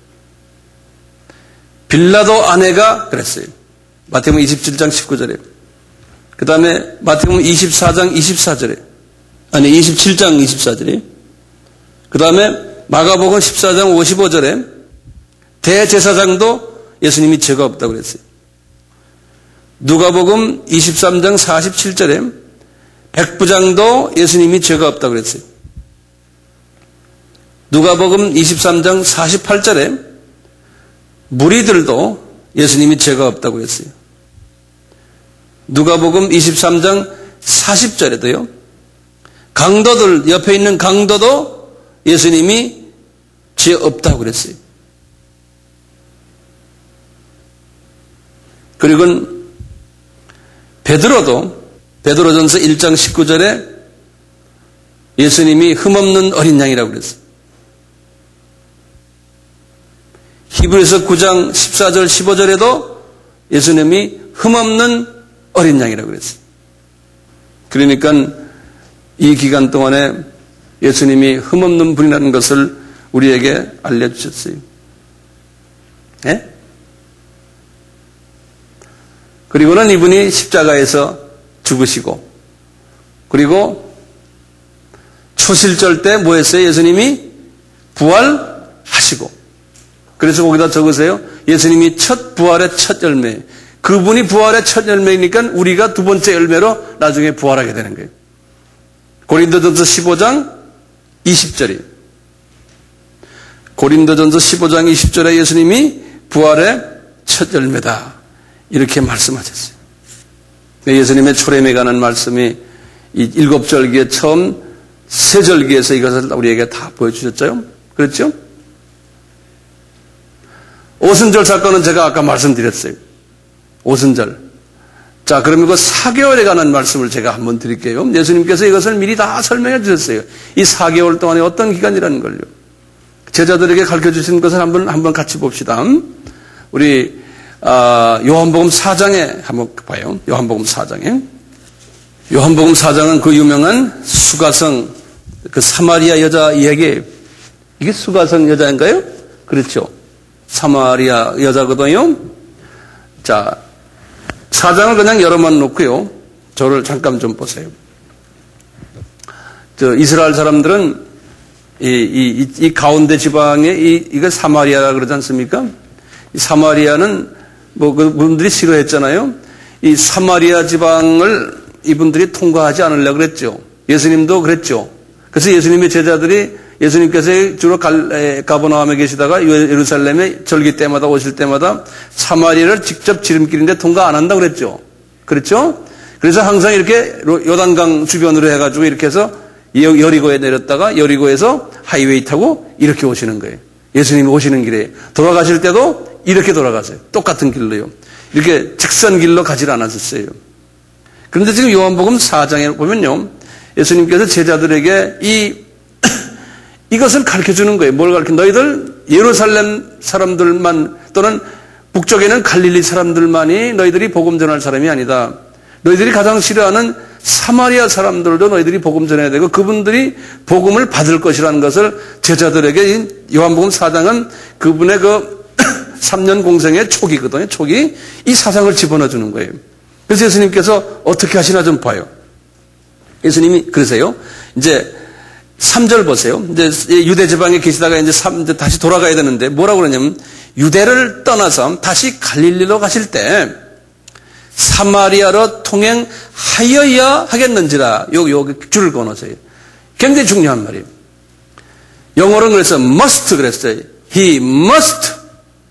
빌라도 아내가 그랬어요. 마태복음 이십칠 장 십구 절에. 그 다음에 마태복음 이십사 장 이십사 절에. 아니, 이십칠 장 이십사 절에. 그 다음에 마가복음 십사 장 오십오 절에 대제사장도 예수님이 죄가 없다고 그랬어요. 누가복음 이십삼 장 사십칠 절에 백부장도 예수님이 죄가 없다고 그랬어요. 누가복음 이십삼 장 사십팔 절에 무리들도 예수님이 죄가 없다고 했어요. 누가복음 이십삼 장 사십 절에도요. 강도들 옆에 있는 강도도 예수님이 죄 없다고 그랬어요. 그리고 베드로도 베드로전서 일 장 십구 절에 예수님이 흠없는 어린 양이라고 그랬어요. 히브리서 구 장 십사 절 십오 절에도 예수님이 흠없는 어린 양이라고 그랬어요. 그러니까 이 기간 동안에 예수님이 흠없는 분이라는 것을 우리에게 알려주셨어요. 예? 그리고는 이분이 십자가에서 죽으시고, 그리고 초실절 때 뭐 했어요? 예수님이 부활하시고. 그래서 거기다 적으세요. 예수님이 첫 부활의 첫 열매. 그분이 부활의 첫 열매이니까 우리가 두 번째 열매로 나중에 부활하게 되는 거예요. 고린도전서 십오 장 이십 절이. 고린도전서 십오 장 이십 절에 예수님이 부활의 첫 열매다. 이렇게 말씀하셨어요. 예수님의 초림에 관한 말씀이 이 일곱 절기에 처음 세 절기에서 이것을 우리에게 다 보여주셨죠? 그렇죠? 오순절 사건은 제가 아까 말씀드렸어요. 오순절. 자, 그러면 그 사 개월에 관한 말씀을 제가 한번 드릴게요. 예수님께서 이것을 미리 다 설명해 주셨어요. 이 사 개월 동안에 어떤 기간이라는 걸요. 제자들에게 가르쳐 주신 것을 한번, 한번 같이 봅시다. 우리, 아, 요한복음 사 장에 한번 봐요. 요한복음 사 장에. 요한복음 사 장은 그 유명한 수가성, 그 사마리아 여자 이야기예요. 이게 수가성 여자인가요? 그렇죠. 사마리아 여자거든요. 자, 사 장을 그냥 열어만 놓고요. 저를 잠깐 좀 보세요. 저 이스라엘 사람들은 이, 이, 이, 이 가운데 지방에 이, 이걸 사마리아라 그러지 않습니까? 이 사마리아는 뭐 그분들이 싫어했잖아요. 이 사마리아 지방을 이분들이 통과하지 않으려고 그랬죠. 예수님도 그랬죠. 그래서 예수님의 제자들이 예수님께서 주로 가버나움에 계시다가 예루살렘에 절기 때마다 오실 때마다 사마리아를 직접 지름길인데 통과 안 한다고 그랬죠. 그렇죠? 그래서 항상 이렇게 요단강 주변으로 해가지고 이렇게 해서 여리고에 내렸다가 여리고에서 하이웨이 타고 이렇게 오시는 거예요. 예수님이 오시는 길에 돌아가실 때도 이렇게 돌아가세요. 똑같은 길로요. 이렇게 직선 길로 가지 않았었어요. 그런데 지금 요한복음 사 장에 보면요. 예수님께서 제자들에게 이 이것을 가르쳐 주는 거예요. 뭘 가르쳐? 너희들 예루살렘 사람들만 또는 북쪽에는 갈릴리 사람들만이 너희들이 복음 전할 사람이 아니다. 너희들이 가장 싫어하는 사마리아 사람들도 너희들이 복음 전해야 되고 그분들이 복음을 받을 것이라는 것을 제자들에게 요한복음 사 장은 그분의 그 삼 년 공생의 초기거든요. 초기. 이 사상을 집어넣어 주는 거예요. 그래서 예수님께서 어떻게 하시나 좀 봐요. 예수님이 그러세요. 이제 삼 절 보세요. 이제 유대 지방에 계시다가 이제, 삼, 이제 다시 돌아가야 되는데 뭐라고 그러냐면 유대를 떠나서 다시 갈릴리로 가실 때 사마리아로 통행하여야 하겠는지라. 요, 요 줄을 꺼놓으세요. 굉장히 중요한 말이에요. 영어로는 그래서 must 그랬어요. He must.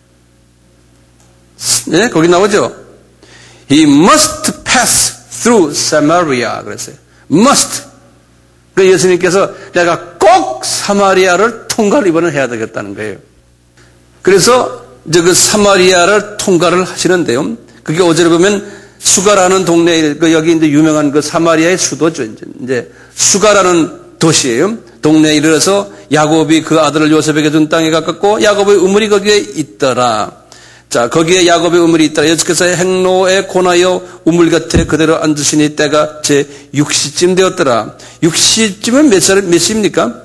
네, 거기 나오죠? He must pass through Samaria 그랬어요. must. 그 예수님께서 내가 꼭 사마리아를 통과를 이번에 해야 되겠다는 거예요. 그래서 이제 그 사마리아를 통과를 하시는데요. 그게 어제를 보면 수가라는 동네, 그 여기 이제 유명한 그 사마리아의 수도죠. 이제, 이제 수가라는 도시예요. 동네에 이르러서 야곱이 그 아들을 요셉에게 준 땅에 가깝고 야곱의 우물이 거기에 있더라. 자, 거기에 야곱의 우물이 있더라. 예수께서 행로에 고나여 우물 곁에 그대로 앉으시니 때가 제육 시쯤 되었더라. 육 시쯤은 몇 살, 몇 시입니까?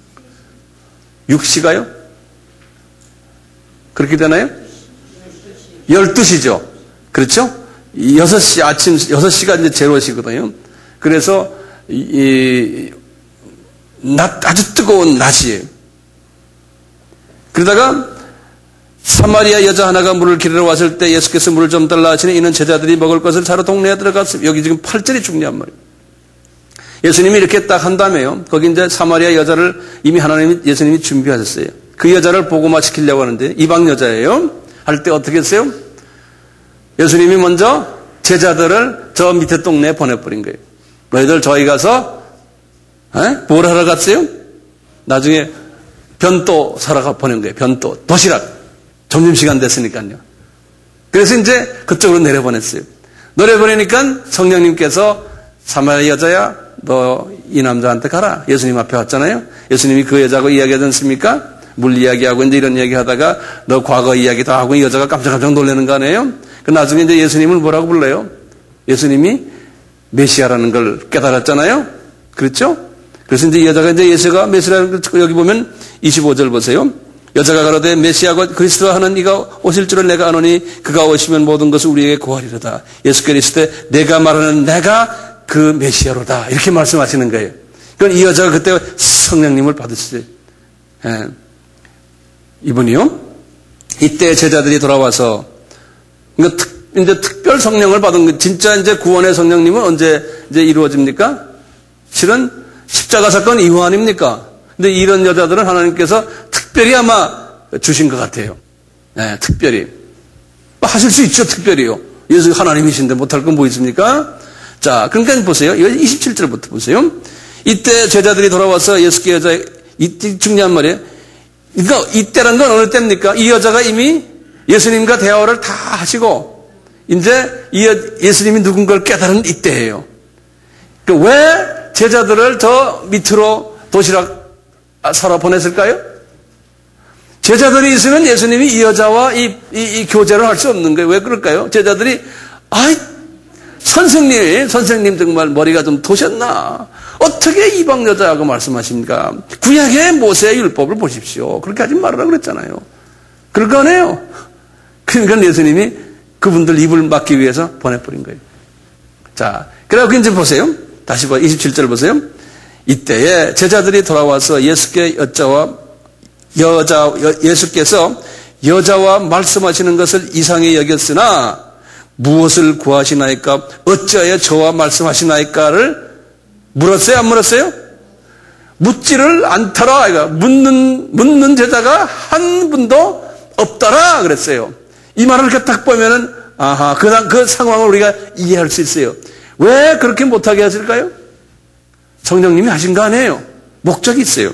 육 시가요? 그렇게 되나요? 열두 시죠. 그렇죠? 여섯 시, 아침 여섯 시가 이제 제로시거든요. 그래서, 이, 낮, 아주 뜨거운 낮이에요. 그러다가 사마리아 여자 하나가 물을 기르러 왔을 때 예수께서 물을 좀 달라 하시니 이는 제자들이 먹을 것을 사러 동네에 들어갔습니다. 여기 지금 팔 절이 중요한 말이에요. 예수님이 이렇게 딱 한 다음에요. 거기 이제 사마리아 여자를 이미 하나님이, 예수님이 준비하셨어요. 그 여자를 복음화 시키려고 하는데 이방 여자예요. 할 때 어떻게 했어요? 예수님이 먼저 제자들을 저 밑에 동네에 보내버린 거예요. 너희들 저희 가서, 에? 뭘 하러 갔어요? 나중에 변도 사러 가 보낸 거예요. 변도. 도시락. 점심시간 됐으니까요. 그래서 이제 그쪽으로 내려보냈어요. 내려보내니까 성령님께서 사마리아 여자야, 너 이 남자한테 가라. 예수님 앞에 왔잖아요. 예수님이 그 여자하고 이야기하지 않습니까? 물 이야기하고 이제 이런 이야기 하다가 너 과거 이야기도 하고 이 여자가 깜짝깜짝 놀라는 거 아니에요? 그 나중에 이제 예수님을 뭐라고 불러요? 예수님이 메시아라는 걸 깨달았잖아요. 그렇죠? 그래서 이제 이 여자가 이제 예수가 메시아라는 걸 여기 보면 이십오 절 보세요. 여자가 가로되 메시아가 그리스도라 하는 이가 오실 줄을 내가 아노니 그가 오시면 모든 것을 우리에게 구하리로다. 예수께서 이르시되 내가 말하는 내가 그 메시아로다. 이렇게 말씀하시는 거예요. 그러니까 이 여자가 그때 성령님을 받으시죠. 예. 이분이요. 이때 제자들이 돌아와서 그러니까 특, 이제 특별 성령을 받은 거 진짜 이제 구원의 성령님은 언제 이제 이루어집니까? 실은 십자가 사건 이후 아닙니까? 근데 이런 여자들은 하나님께서 특별히 아마 주신 것 같아요. 네, 특별히. 하실 수 있죠, 특별히요. 예수 하나님이신데 못할 건 뭐 있습니까? 자, 그러니까 보세요. 이십칠 절부터 보세요. 이때 제자들이 돌아와서 예수께 여자, 이때 중요한 말이에요. 그러니까 이때란 건 어느 때입니까? 이 여자가 이미 예수님과 대화를 다 하시고 이제 예수님이 누군가를 깨달은 이때예요. 왜 제자들을 저 밑으로 도시락 사러 보냈을까요? 제자들이 있으면 예수님이 이 여자와 이, 이, 이 교제를 할 수 없는 거예요. 왜 그럴까요? 제자들이 아이 선생님, 선생님 정말 머리가 좀 도셨나? 어떻게 이방 여자하고 말씀하십니까? 구약의 모세의 율법을 보십시오. 그렇게 하지 말으라 그랬잖아요. 그럴 거 아니에요. 그러니까 예수님이 그분들 입을 막기 위해서 보내버린 거예요. 자, 그래갖고 이제 보세요. 다시 봐, 이십칠 절 보세요. 이때에 제자들이 돌아와서 예수께 여자와 여자, 예수께서 여자와 말씀하시는 것을 이상히 여겼으나 무엇을 구하시나이까? 어찌하여 저와 말씀하시나이까를 물었어요? 안 물었어요? 묻지를 않더라. 그러니까 묻는, 묻는 제자가 한 분도 없더라. 그랬어요. 이 말을 이렇게 딱 보면은, 아하, 그, 그 상황을 우리가 이해할 수 있어요. 왜 그렇게 못하게 하실까요? 성령님이 하신 거 아니에요. 목적이 있어요.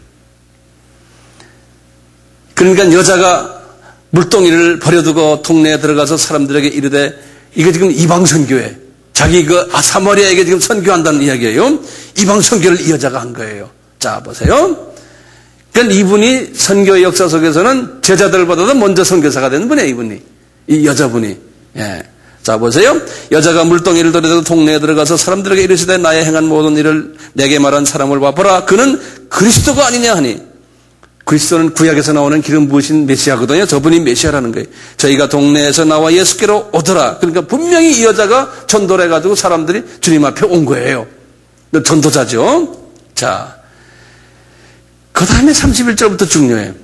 그러니까 여자가 물동이를 버려두고 동네에 들어가서 사람들에게 이르되, 이거 지금 이방 선교회, 자기 그 사마리아에게 지금 선교한다는 이야기예요. 이방 선교를 이 여자가 한 거예요. 자, 보세요. 그러니까 이분이 선교의 역사 속에서는 제자들보다도 먼저 선교사가 된 분이에요, 이분이. 이 여자분이. 예. 자, 보세요. 여자가 물동이를 버려두고 동네에 들어가서 사람들에게 이르시되 나의 행한 모든 일을 내게 말한 사람을 봐보라. 그는 그리스도가 아니냐 하니. 그리스도는 구약에서 나오는 기름 부으신 메시아거든요. 저분이 메시아라는 거예요. 저희가 동네에서 나와 예수께로 오더라. 그러니까 분명히 이 여자가 전도를 해가지고 사람들이 주님 앞에 온 거예요. 전도자죠. 자, 그 다음에 삼십일 절부터 중요해요.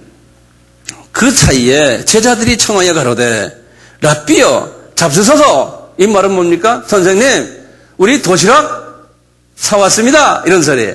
그 사이에 제자들이 청하여 가로되 라삐여 잡수소서. 이 말은 뭡니까? 선생님, 우리 도시락 사왔습니다. 이런 소리예요.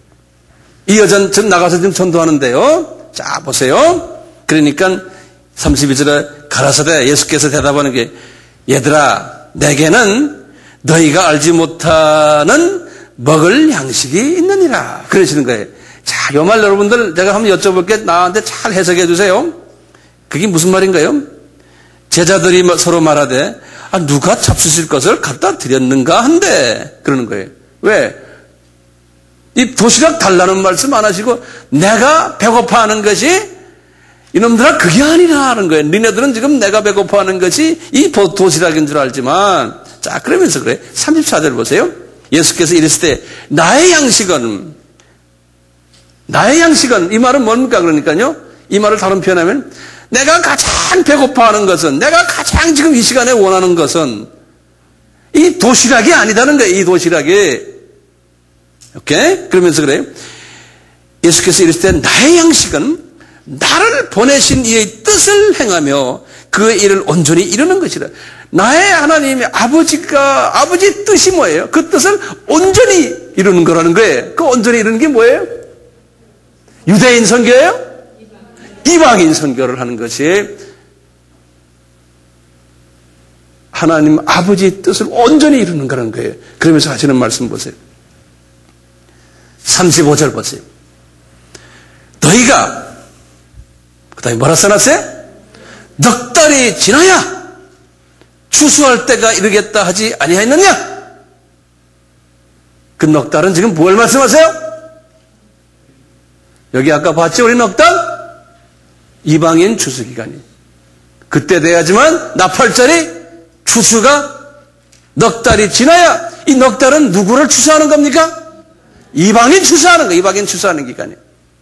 이 여자는 전 나가서 지금 전도하는데요. 자, 보세요. 그러니까 삼십이 절에 가라사대 예수께서 대답하는 게 얘들아, 내게는 너희가 알지 못하는 먹을 양식이 있느니라. 그러시는 거예요. 자, 요 말 여러분들 제가 한번 여쭤볼게 나한테 잘 해석해 주세요. 그게 무슨 말인가요? 제자들이 서로 말하되 아, 누가 잡수실 것을 갖다 드렸는가 한데 그러는 거예요. 왜? 이 도시락 달라는 말씀 안 하시고 내가 배고파하는 것이 이놈들아 그게 아니라는 거예요. 니네들은 지금 내가 배고파하는 것이 이 도시락인 줄 알지만 자 그러면서 그래. 삼십사 절 보세요. 예수께서 이르시되 나의 양식은 나의 양식은 이 말은 뭡니까? 그러니까요. 이 말을 다른 표현하면 내가 가장 배고파하는 것은 내가 가장 지금 이 시간에 원하는 것은 이 도시락이 아니다는 거예요. 이 도시락이 오케이? 그러면서 그래요. 예수께서 이르시되 나의 양식은 나를 보내신 이의 뜻을 행하며 그의 일을 온전히 이루는 것이라. 나의 하나님의 아버지가 아버지의 뜻이 뭐예요? 그 뜻을 온전히 이루는 거라는 거예요. 그 온전히 이루는 게 뭐예요? 유대인 선교예요? 이방인 선교를 하는 것이 하나님 아버지의 뜻을 온전히 이루는 거라는 거예요. 그러면서 하시는 말씀 보세요. 삼십오 절 보세요. 너희가 그 다음에 뭐라 써놨어요? 넉 달이 지나야 추수할 때가 이르겠다 하지 아니하였느냐? 그 넉 달은 지금 뭘 말씀하세요? 여기 아까 봤죠? 우리 넉 달? 이방인 추수기간이 그때 돼야지만 나팔절이 추수가 넉 달이 지나야 이 넉 달은 누구를 추수하는 겁니까? 이방인 추수하는 거, 이방인 추수하는 기간이에요.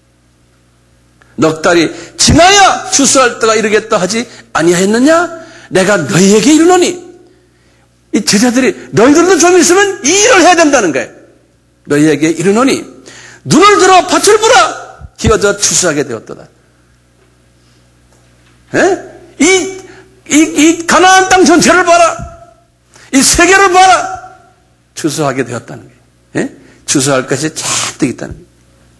넉 달이 지나야 추수할 때가 이르겠다 하지 아니하였느냐? 내가 너희에게 이르노니. 이 제자들이 너희들도 좀 있으면 이 일을 해야 된다는 거예요. 너희에게 이르노니 눈을 들어 밭을 보라. 기어져 추수하게 되었도다. 에? 이, 이, 이 가나안 땅 전체를 봐라. 이 세계를 봐라. 추수하게 되었다는 거예요. 에? 추수할 것이 잔뜩 있다는 거예요.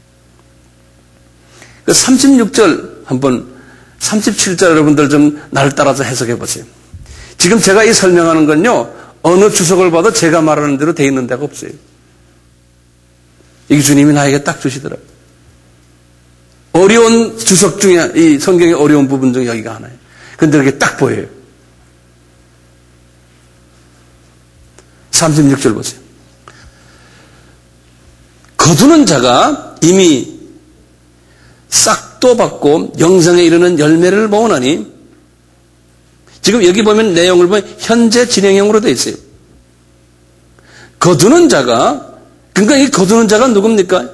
그 삼십육 절 한번 삼십칠 절 여러분들 좀 나를 따라서 해석해 보세요. 지금 제가 이 설명하는 건요. 어느 주석을 봐도 제가 말하는 대로 돼 있는 데가 없어요. 이게 주님이 나에게 딱 주시더라고요. 어려운 주석 중에 이 성경의 어려운 부분 중에 여기가 하나예요. 근데 그게 딱 보여요. 삼십육 절 보세요. 거두는 자가 이미 싹도 받고 영생에 이르는 열매를 모으나니, 지금 여기 보면 내용을 보면 현재 진행형으로 되어 있어요. 거두는 자가, 그러니까 이 거두는 자가 누굽니까?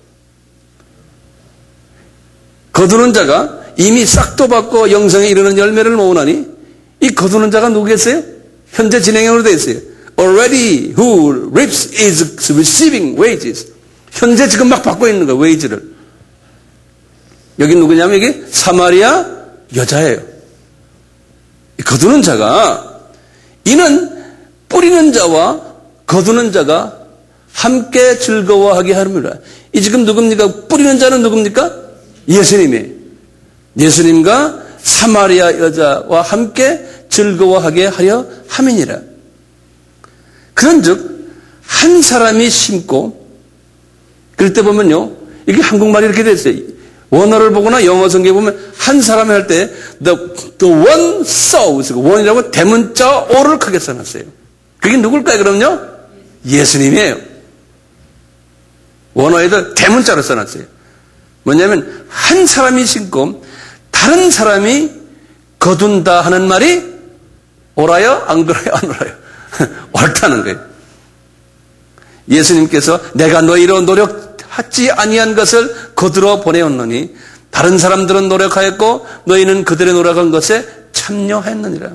거두는 자가 이미 싹도 받고 영생에 이르는 열매를 모으나니, 이 거두는 자가 누구겠어요? 현재 진행형으로 되어 있어요. Already who reaps is receiving wages. 현재 지금 막 받고 있는 거예요, 웨이지를. 여기 누구냐면 이게 사마리아 여자예요. 거두는 자가, 이는 뿌리는 자와 거두는 자가 함께 즐거워하게 하렵니다. 이 지금 누굽니까? 뿌리는 자는 누굽니까? 예수님이에요. 예수님과 사마리아 여자와 함께 즐거워하게 하려 함이니라. 그런즉 한 사람이 심고, 그럴 때 보면요, 이게 한국말이 이렇게 됐어요. 원어를 보거나 영어 성경에 보면 한 사람이 할 때 the, the one sows, 원이라고 대문자 오를 크게 써놨어요. 그게 누굴까요? 그럼요? 예수님이에요. 원어에도 대문자로 써놨어요. 뭐냐면 한 사람이 심고 다른 사람이 거둔다 하는 말이 옳아요? 안 그래요? 안 옳아요? 옳다는 거예요. 예수님께서 내가 너희로 노력하지 아니한 것을 거두러 보내었노니 다른 사람들은 노력하였고 너희는 그들의 노력한 것에 참여했느니라.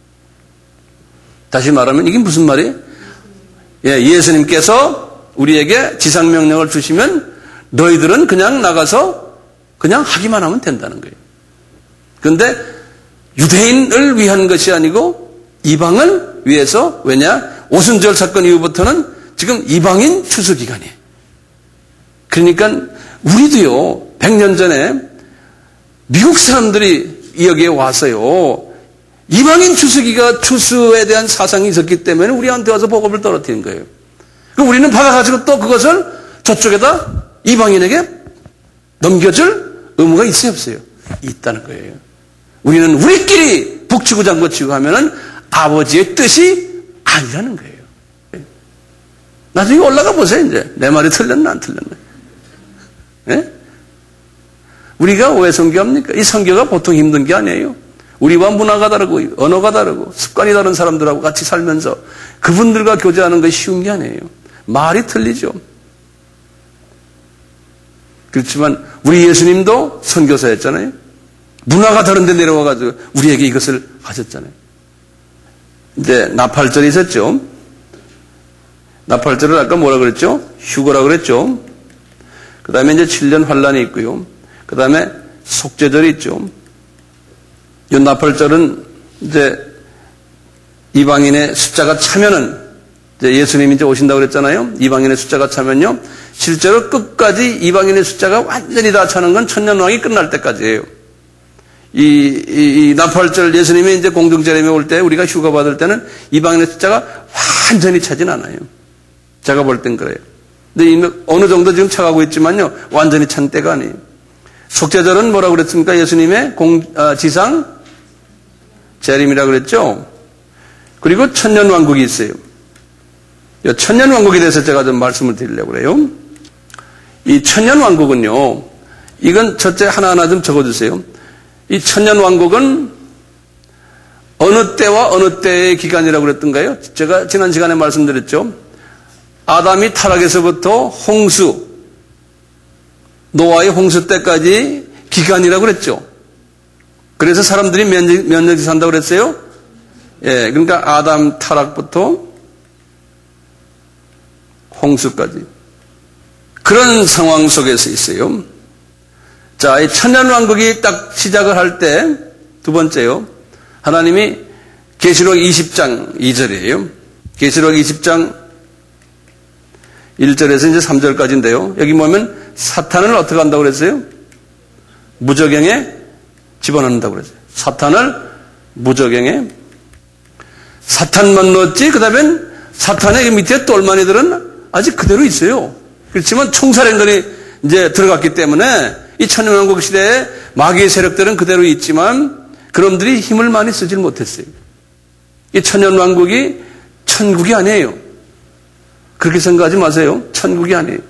다시 말하면 이게 무슨 말이에요? 예, 예수님께서 우리에게 지상명령을 주시면 너희들은 그냥 나가서 그냥 하기만 하면 된다는 거예요. 그런데 유대인을 위한 것이 아니고 이방을 위해서, 왜냐? 오순절 사건 이후부터는 지금 이방인 추수기간이에요. 그러니까 우리도요, 백 년 전에 미국 사람들이 여기에 와서요, 이방인 추수기가 추수에 대한 사상이 있었기 때문에 우리한테 와서 복음을 떨어뜨린 거예요. 그럼 우리는 받아가지고 또 그것을 저쪽에다 이방인에게 넘겨줄 의무가 있어요, 없어요? 있다는 거예요. 우리는 우리끼리 북치고 장구치고 하면은 아버지의 뜻이 아니라는 거예요. 나중에 올라가 보세요, 이제. 내 말이 틀렸나, 안 틀렸나. 예? 우리가 왜 선교합니까? 이 선교가 보통 힘든 게 아니에요. 우리와 문화가 다르고, 언어가 다르고, 습관이 다른 사람들하고 같이 살면서 그분들과 교제하는 것이 쉬운 게 아니에요. 말이 틀리죠. 그렇지만 우리 예수님도 선교사였잖아요. 문화가 다른데 내려와가지고 우리에게 이것을 하셨잖아요. 이제 나팔절이 있었죠. 나팔절을 아까 뭐라 그랬죠? 휴거라 그랬죠. 그 다음에 이제 칠 년 환란이 있고요. 그 다음에 속죄절이 있죠. 이 나팔절은 이제 이방인의 숫자가 차면은, 이제 예수님이 이제 오신다고 그랬잖아요. 이방인의 숫자가 차면요, 실제로 끝까지 이방인의 숫자가 완전히 다 차는 건 천년왕이 끝날 때까지예요. 이, 이, 이 나팔절, 예수님이 이제 공중재림에 올 때, 우리가 휴가 받을 때는 이방인의 숫자가 완전히 차진 않아요. 제가 볼 땐 그래요. 근데 어느 정도 지금 차가고 있지만요, 완전히 찬 때가 아니에요. 속죄절은 뭐라고 그랬습니까? 예수님의 공, 아, 지상 재림이라 그랬죠? 그리고 천년왕국이 있어요. 천년왕국에 대해서 제가 좀 말씀을 드리려고 그래요. 이 천년왕국은요, 이건 첫째 하나하나 좀 적어주세요. 이 천년왕국은 어느 때와 어느 때의 기간이라고 그랬던가요? 제가 지난 시간에 말씀드렸죠. 아담이 타락에서부터 홍수, 노아의 홍수 때까지 기간이라고 그랬죠. 그래서 사람들이 몇 년, 몇 년씩 산다고 그랬어요? 예, 그러니까 아담 타락부터 홍수까지. 그런 상황 속에서 있어요. 자, 이 천년왕국이 딱 시작을 할 때, 두 번째요. 하나님이 계시록 이십 장 이 절이에요. 계시록 이십 장 일 절에서 이제 삼 절까지인데요. 여기 보면 사탄을 어떻게 한다고 그랬어요? 무저갱에 집어넣는다고 그랬어요. 사탄을 무저갱에. 사탄만 넣었지, 그 다음엔 사탄의 밑에 똘마니들은 아직 그대로 있어요. 그렇지만 총사령관이 이제 들어갔기 때문에 이 천년왕국 시대에 마귀의 세력들은 그대로 있지만 그놈들이 힘을 많이 쓰질 못했어요. 이 천년왕국이 천국이 아니에요. 그렇게 생각하지 마세요. 천국이 아니에요.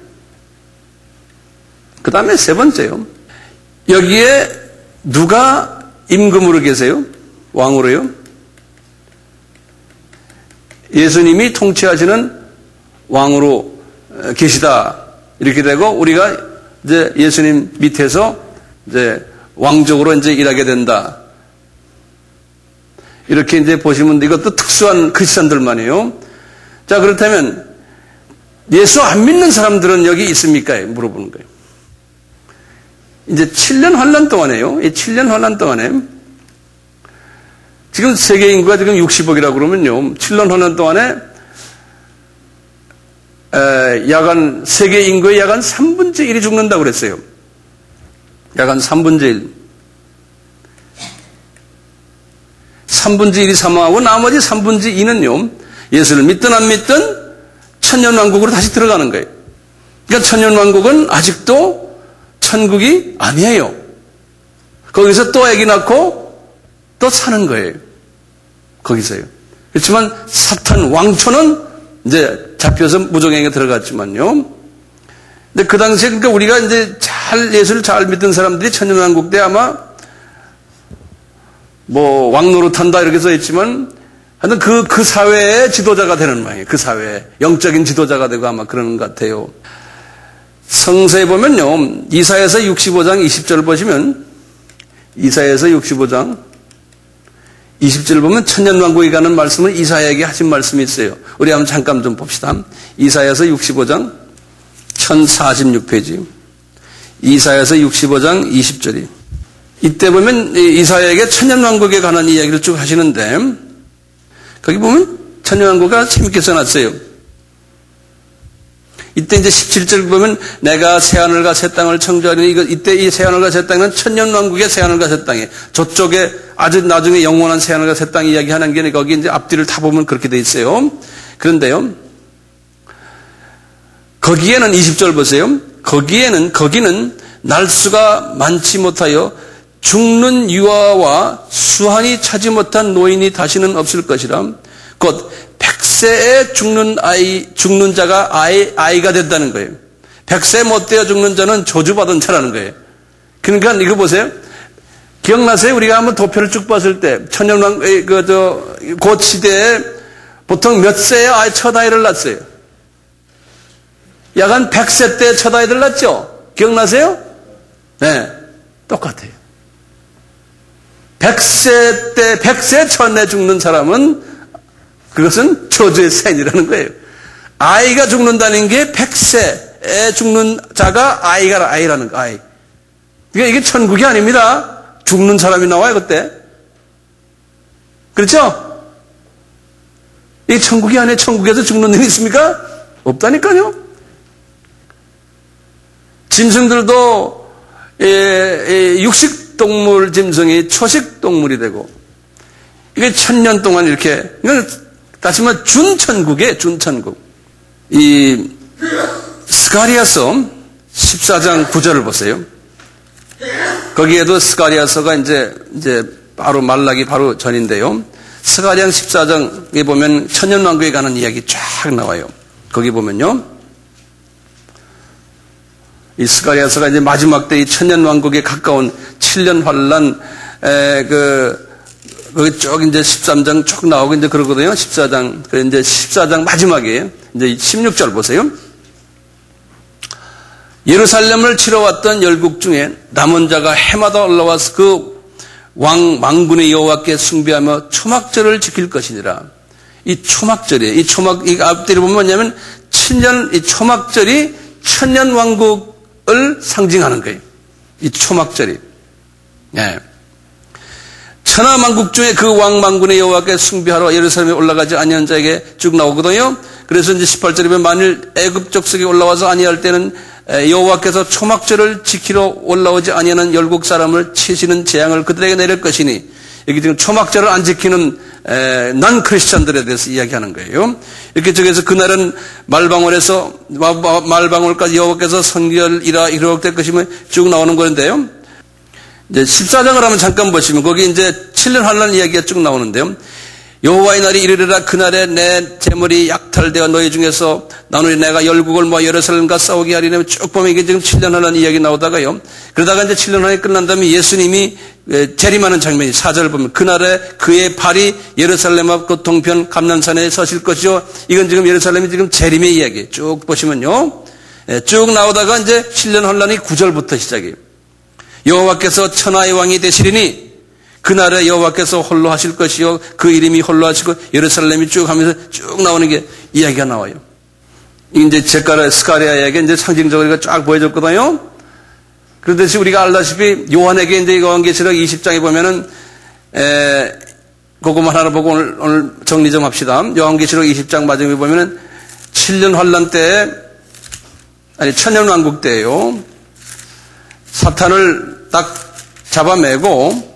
그 다음에 세 번째요. 여기에 누가 임금으로 계세요? 왕으로요? 예수님이 통치하시는 왕으로 계시다. 이렇게 되고 우리가 이제 예수님 밑에서 이제 왕족으로 이제 일하게 된다. 이렇게 이제 보시면 이것도 특수한 크리스천들만이에요. 자, 그렇다면 예수 안 믿는 사람들은 여기 있습니까? 물어보는 거예요. 이제 칠 년 환란 동안에요. 이 칠 년 환란 동안에 지금 세계 인구가 지금 육십억이라고 그러면요. 칠 년 환란 동안에 에, 약간 세계 인구의 약 한 삼분의 일이 죽는다고 그랬어요. 약 한 삼분의 일. 삼분의 일이 사망하고 나머지 삼분의 이는요. 예수를 믿든 안 믿든 천년왕국으로 다시 들어가는 거예요. 그러니까 천년왕국은 아직도 천국이 아니에요. 거기서 또 아기 낳고 또 사는 거예요. 거기서요. 그렇지만 사탄 왕초는 이제 잡혀서 무정행에 들어갔지만요. 근데 그 당시에 그러니까 우리가 이제 잘 예수를 잘 믿던 사람들이 천년왕국 때 아마 뭐 왕노릇한다 이렇게 써 있지만 하여튼 그, 그 사회의 지도자가 되는 모양이에요. 그 사회의 영적인 지도자가 되고 아마 그러는 것 같아요. 성서에 보면요. 이사야서 육십오 장 이십 절 보시면 이사야서 육십오 장 이십 절을 보면 천년왕국에 가는 말씀을 이사야에게 하신 말씀이 있어요. 우리 한번 잠깐 좀 봅시다. 이사야서 육십오 장 천사십육 페이지 이사야서 육십오 장 이십 절이 이때 보면 이사야에게 천년왕국에 관한 이야기를 쭉 하시는데 거기 보면 천년왕국가 재밌게 써놨어요. 이때 이제 십칠 절 보면 내가 새하늘과 새 땅을 창조하리니 이거 이때 이 새하늘과 새 땅은 천년왕국의 새하늘과 새 땅에 저쪽에 아주 나중에 영원한 새하늘과 새 땅 이야기하는 게 거기 이제 앞뒤를 다 보면 그렇게 돼 있어요. 그런데요. 거기에는 이십 절 보세요. 거기에는 거기는 날수가 많지 못하여 죽는 유아와 수한이 차지 못한 노인이 다시는 없을 것이라. 곧 백세에 죽는 아이, 죽는 자가 아이, 아이가 된다는 거예요. 백세 못 되어 죽는 자는 저주받은 자라는 거예요. 그러니까 이거 보세요. 기억나세요? 우리가 한번 도표를 쭉 봤을 때, 천년왕, 그, 저, 그 시대에 보통 몇 세에 아이, 첫 아이를 낳았어요? 약 한 백세 때 첫 아이들 낳았죠? 기억나세요? 네. 똑같아요. 백세 때, 백세 전에 죽는 사람은 그것은 저주의 생이라는 거예요. 아이가 죽는다는 게 백세에 죽는 자가 아이가 아이라는 거, 아이. 그러니까 이게 천국이 아닙니다. 죽는 사람이 나와요, 그때. 그렇죠? 이게 천국이 아니에요. 천국에서 죽는 일이 있습니까? 없다니까요. 짐승들도 예, 예, 육식 동물 짐승이 초식 동물이 되고 이게 천년 동안 이렇게 다시 말해 준천국이에요. 준천국. 이 스가리아서 십사 장 구 절을 보세요. 거기에도 스가리아서가 이제 이제 바로 말라기 바로 전인데요. 스가리아 십사 장에 보면 천년왕국에 관한 이야기 쫙 나와요. 거기 보면요. 이 스가리아서가 이제 마지막 때 이 천년왕국에 가까운 칠 년 환란 에, 그 거기 쭉 이제 십삼 장 쭉 나오고 이제 그러거든요. 십사 장. 그 이제 십사 장 마지막에 이제 십육 절 보세요. 예루살렘을 치러 왔던 열국 중에 남은 자가 해마다 올라와서 그 왕 망군의 여호와께 숭배하며 초막절을 지킬 것이니라. 이 초막절이에요. 이 초막 이 앞뒤를 보면 뭐냐면 칠 년 이 초막절이 천년 왕국을 상징하는 거예요. 이 초막절이. 네. 천하만국 중에 그 왕망군의 여호와께 숭배하러 예루살렘에 올라가지 아니한 자에게 쭉 나오거든요. 그래서 이제 십팔 절에 보면 만일 애굽 족속에 올라와서 아니할 때는 여호와께서 초막절을 지키러 올라오지 아니하는 열국 사람을 치시는 재앙을 그들에게 내릴 것이니 여기 지금 초막절을 안 지키는 난 크리스천들에 대해서 이야기하는 거예요. 이렇게 저기서 그날은 말방울에서 말방울까지 여호와께서 선결이라 이루어질 것이면 쭉 나오는 건데요. 이제 십사 장을 한번 잠깐 보시면 거기 이제 칠 년 환란 이야기가 쭉 나오는데요. 여호와의 날이 이르리라. 그날에 내 재물이 약탈되어 너희 중에서 나누리. 내가 열국을 모아 예루살렘과 싸우게 하리니. 쭉 보면 이게 지금 칠 년 환란 이야기 나오다가요. 그러다가 이제 칠 년 환란이 끝난 다음에 예수님이 재림하는 장면이 사 절을 보면 그날에 그의 발이 예루살렘 앞 그 동편 감난산에 서실 것이요. 이건 지금 예루살렘이 지금 재림의 이야기. 쭉 보시면요. 쭉 나오다가 이제 칠 년 환란이 구 절부터 시작이에요. 여호와께서 천하의 왕이 되시리니 그날에 여호와께서 홀로 하실 것이요 그 이름이 홀로 하시고 예루살렘이 쭉 하면서 쭉 나오는 게 이야기가 나와요. 이제 제카라 스가랴에게 이제 상징적으로 쫙 보여줬거든요. 그런데 우리가 알다시피 요한에게 이제 요한계시록 이십 장에 보면은 에 그것만 하나 보고 오늘, 오늘 정리 좀 합시다. 요한계시록 이십 장 마지막에 보면은 칠 년 환란 때 아니 천년 왕국 때예요. 사탄을 딱 잡아매고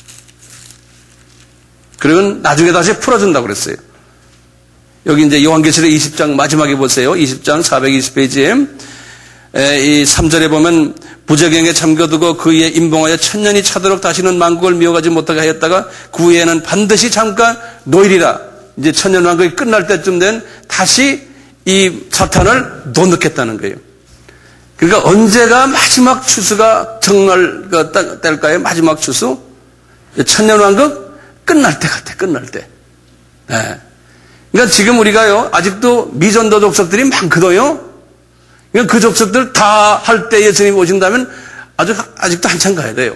그리고 나중에 다시 풀어준다고 그랬어요. 여기 이제 요한계시록 이십 장 마지막에 보세요. 이십 장 사백이십 페이지에 이 삼 절에 보면 부적경에 잠겨두고 그의 임봉하여 천년이 차도록 다시는 만국을 미워가지 못하게 하였다가 그 후에는 반드시 잠깐 놓이리라. 이제 천년 왕국이 끝날 때쯤 된 다시 이 사탄을 놓놓겠다는 거예요. 그러니까 언제가 마지막 추수가 정말 될까요? 마지막 추수? 천년 왕국 끝날 때 같아, 끝날 때. 네. 그러니까 지금 우리가요, 아직도 미전도 족속들이 많거든요. 그러니까 그 족속들 다 할 때 예수님이 오신다면 아주, 아직도 한참 가야 돼요.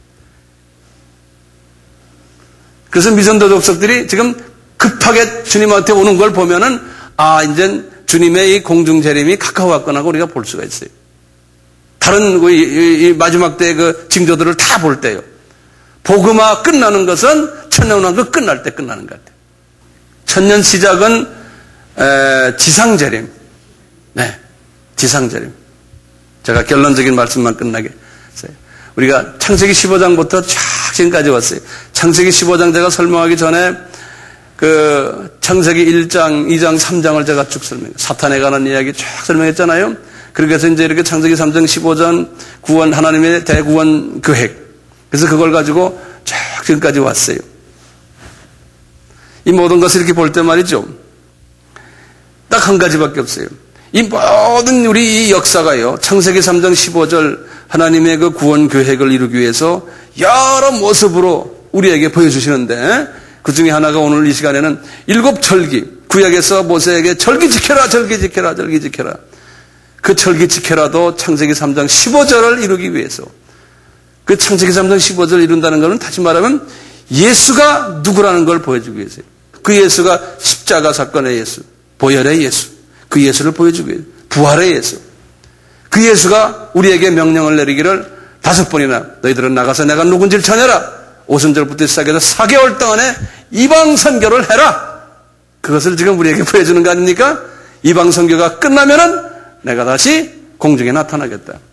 그래서 미전도 족속들이 지금 급하게 주님한테 오는 걸 보면은, 아, 이제 주님의 이 공중재림이 가까워왔구나 하고 우리가 볼 수가 있어요. 다른 그 이, 이 마지막 때 그 징조들을 다 볼 때요. 복음화 끝나는 것은 천년왕국 끝날 때 끝나는 것 같아요. 천년 시작은 에, 지상재림. 네, 지상재림. 제가 결론적인 말씀만 끝나게 했어요. 우리가 창세기 십오 장부터 쫙 지금까지 왔어요. 창세기 십오 장 제가 설명하기 전에 그 창세기 일 장, 이 장, 삼 장을 제가 쭉 설명해요. 사탄에 관한 이야기 쫙 설명했잖아요. 그래서 이제 이렇게 창세기 삼 장 십오 장 구원, 하나님의 대구원 계획. 그래서 그걸 가지고 쫙 지금까지 왔어요. 이 모든 것을 이렇게 볼 때 말이죠. 딱 한 가지밖에 없어요. 이 모든 우리 이 역사가요. 창세기 삼 장 십오 절 하나님의 그 구원 계획을 이루기 위해서 여러 모습으로 우리에게 보여주시는데 그 중에 하나가 오늘 이 시간에는 일곱 절기. 구약에서 모세에게 절기 지켜라, 절기 지켜라, 절기 지켜라. 그 절기 지켜라도 창세기 삼 장 십오 절을 이루기 위해서 그 창세기 삼 장 십오 절을 이룬다는 것은 다시 말하면 예수가 누구라는 걸 보여주기 위해서요. 그 예수가 십자가 사건의 예수, 보혈의 예수, 그 예수를 보여주기 위해서 부활의 예수. 그 예수가 우리에게 명령을 내리기를 다섯 번이나 너희들은 나가서 내가 누군지를 전해라. 오순절부터 시작해서 사 개월 동안에 이방 선교를 해라. 그것을 지금 우리에게 보여주는 거 아닙니까? 이방 선교가 끝나면은 내가 다시 공중에 나타나겠다.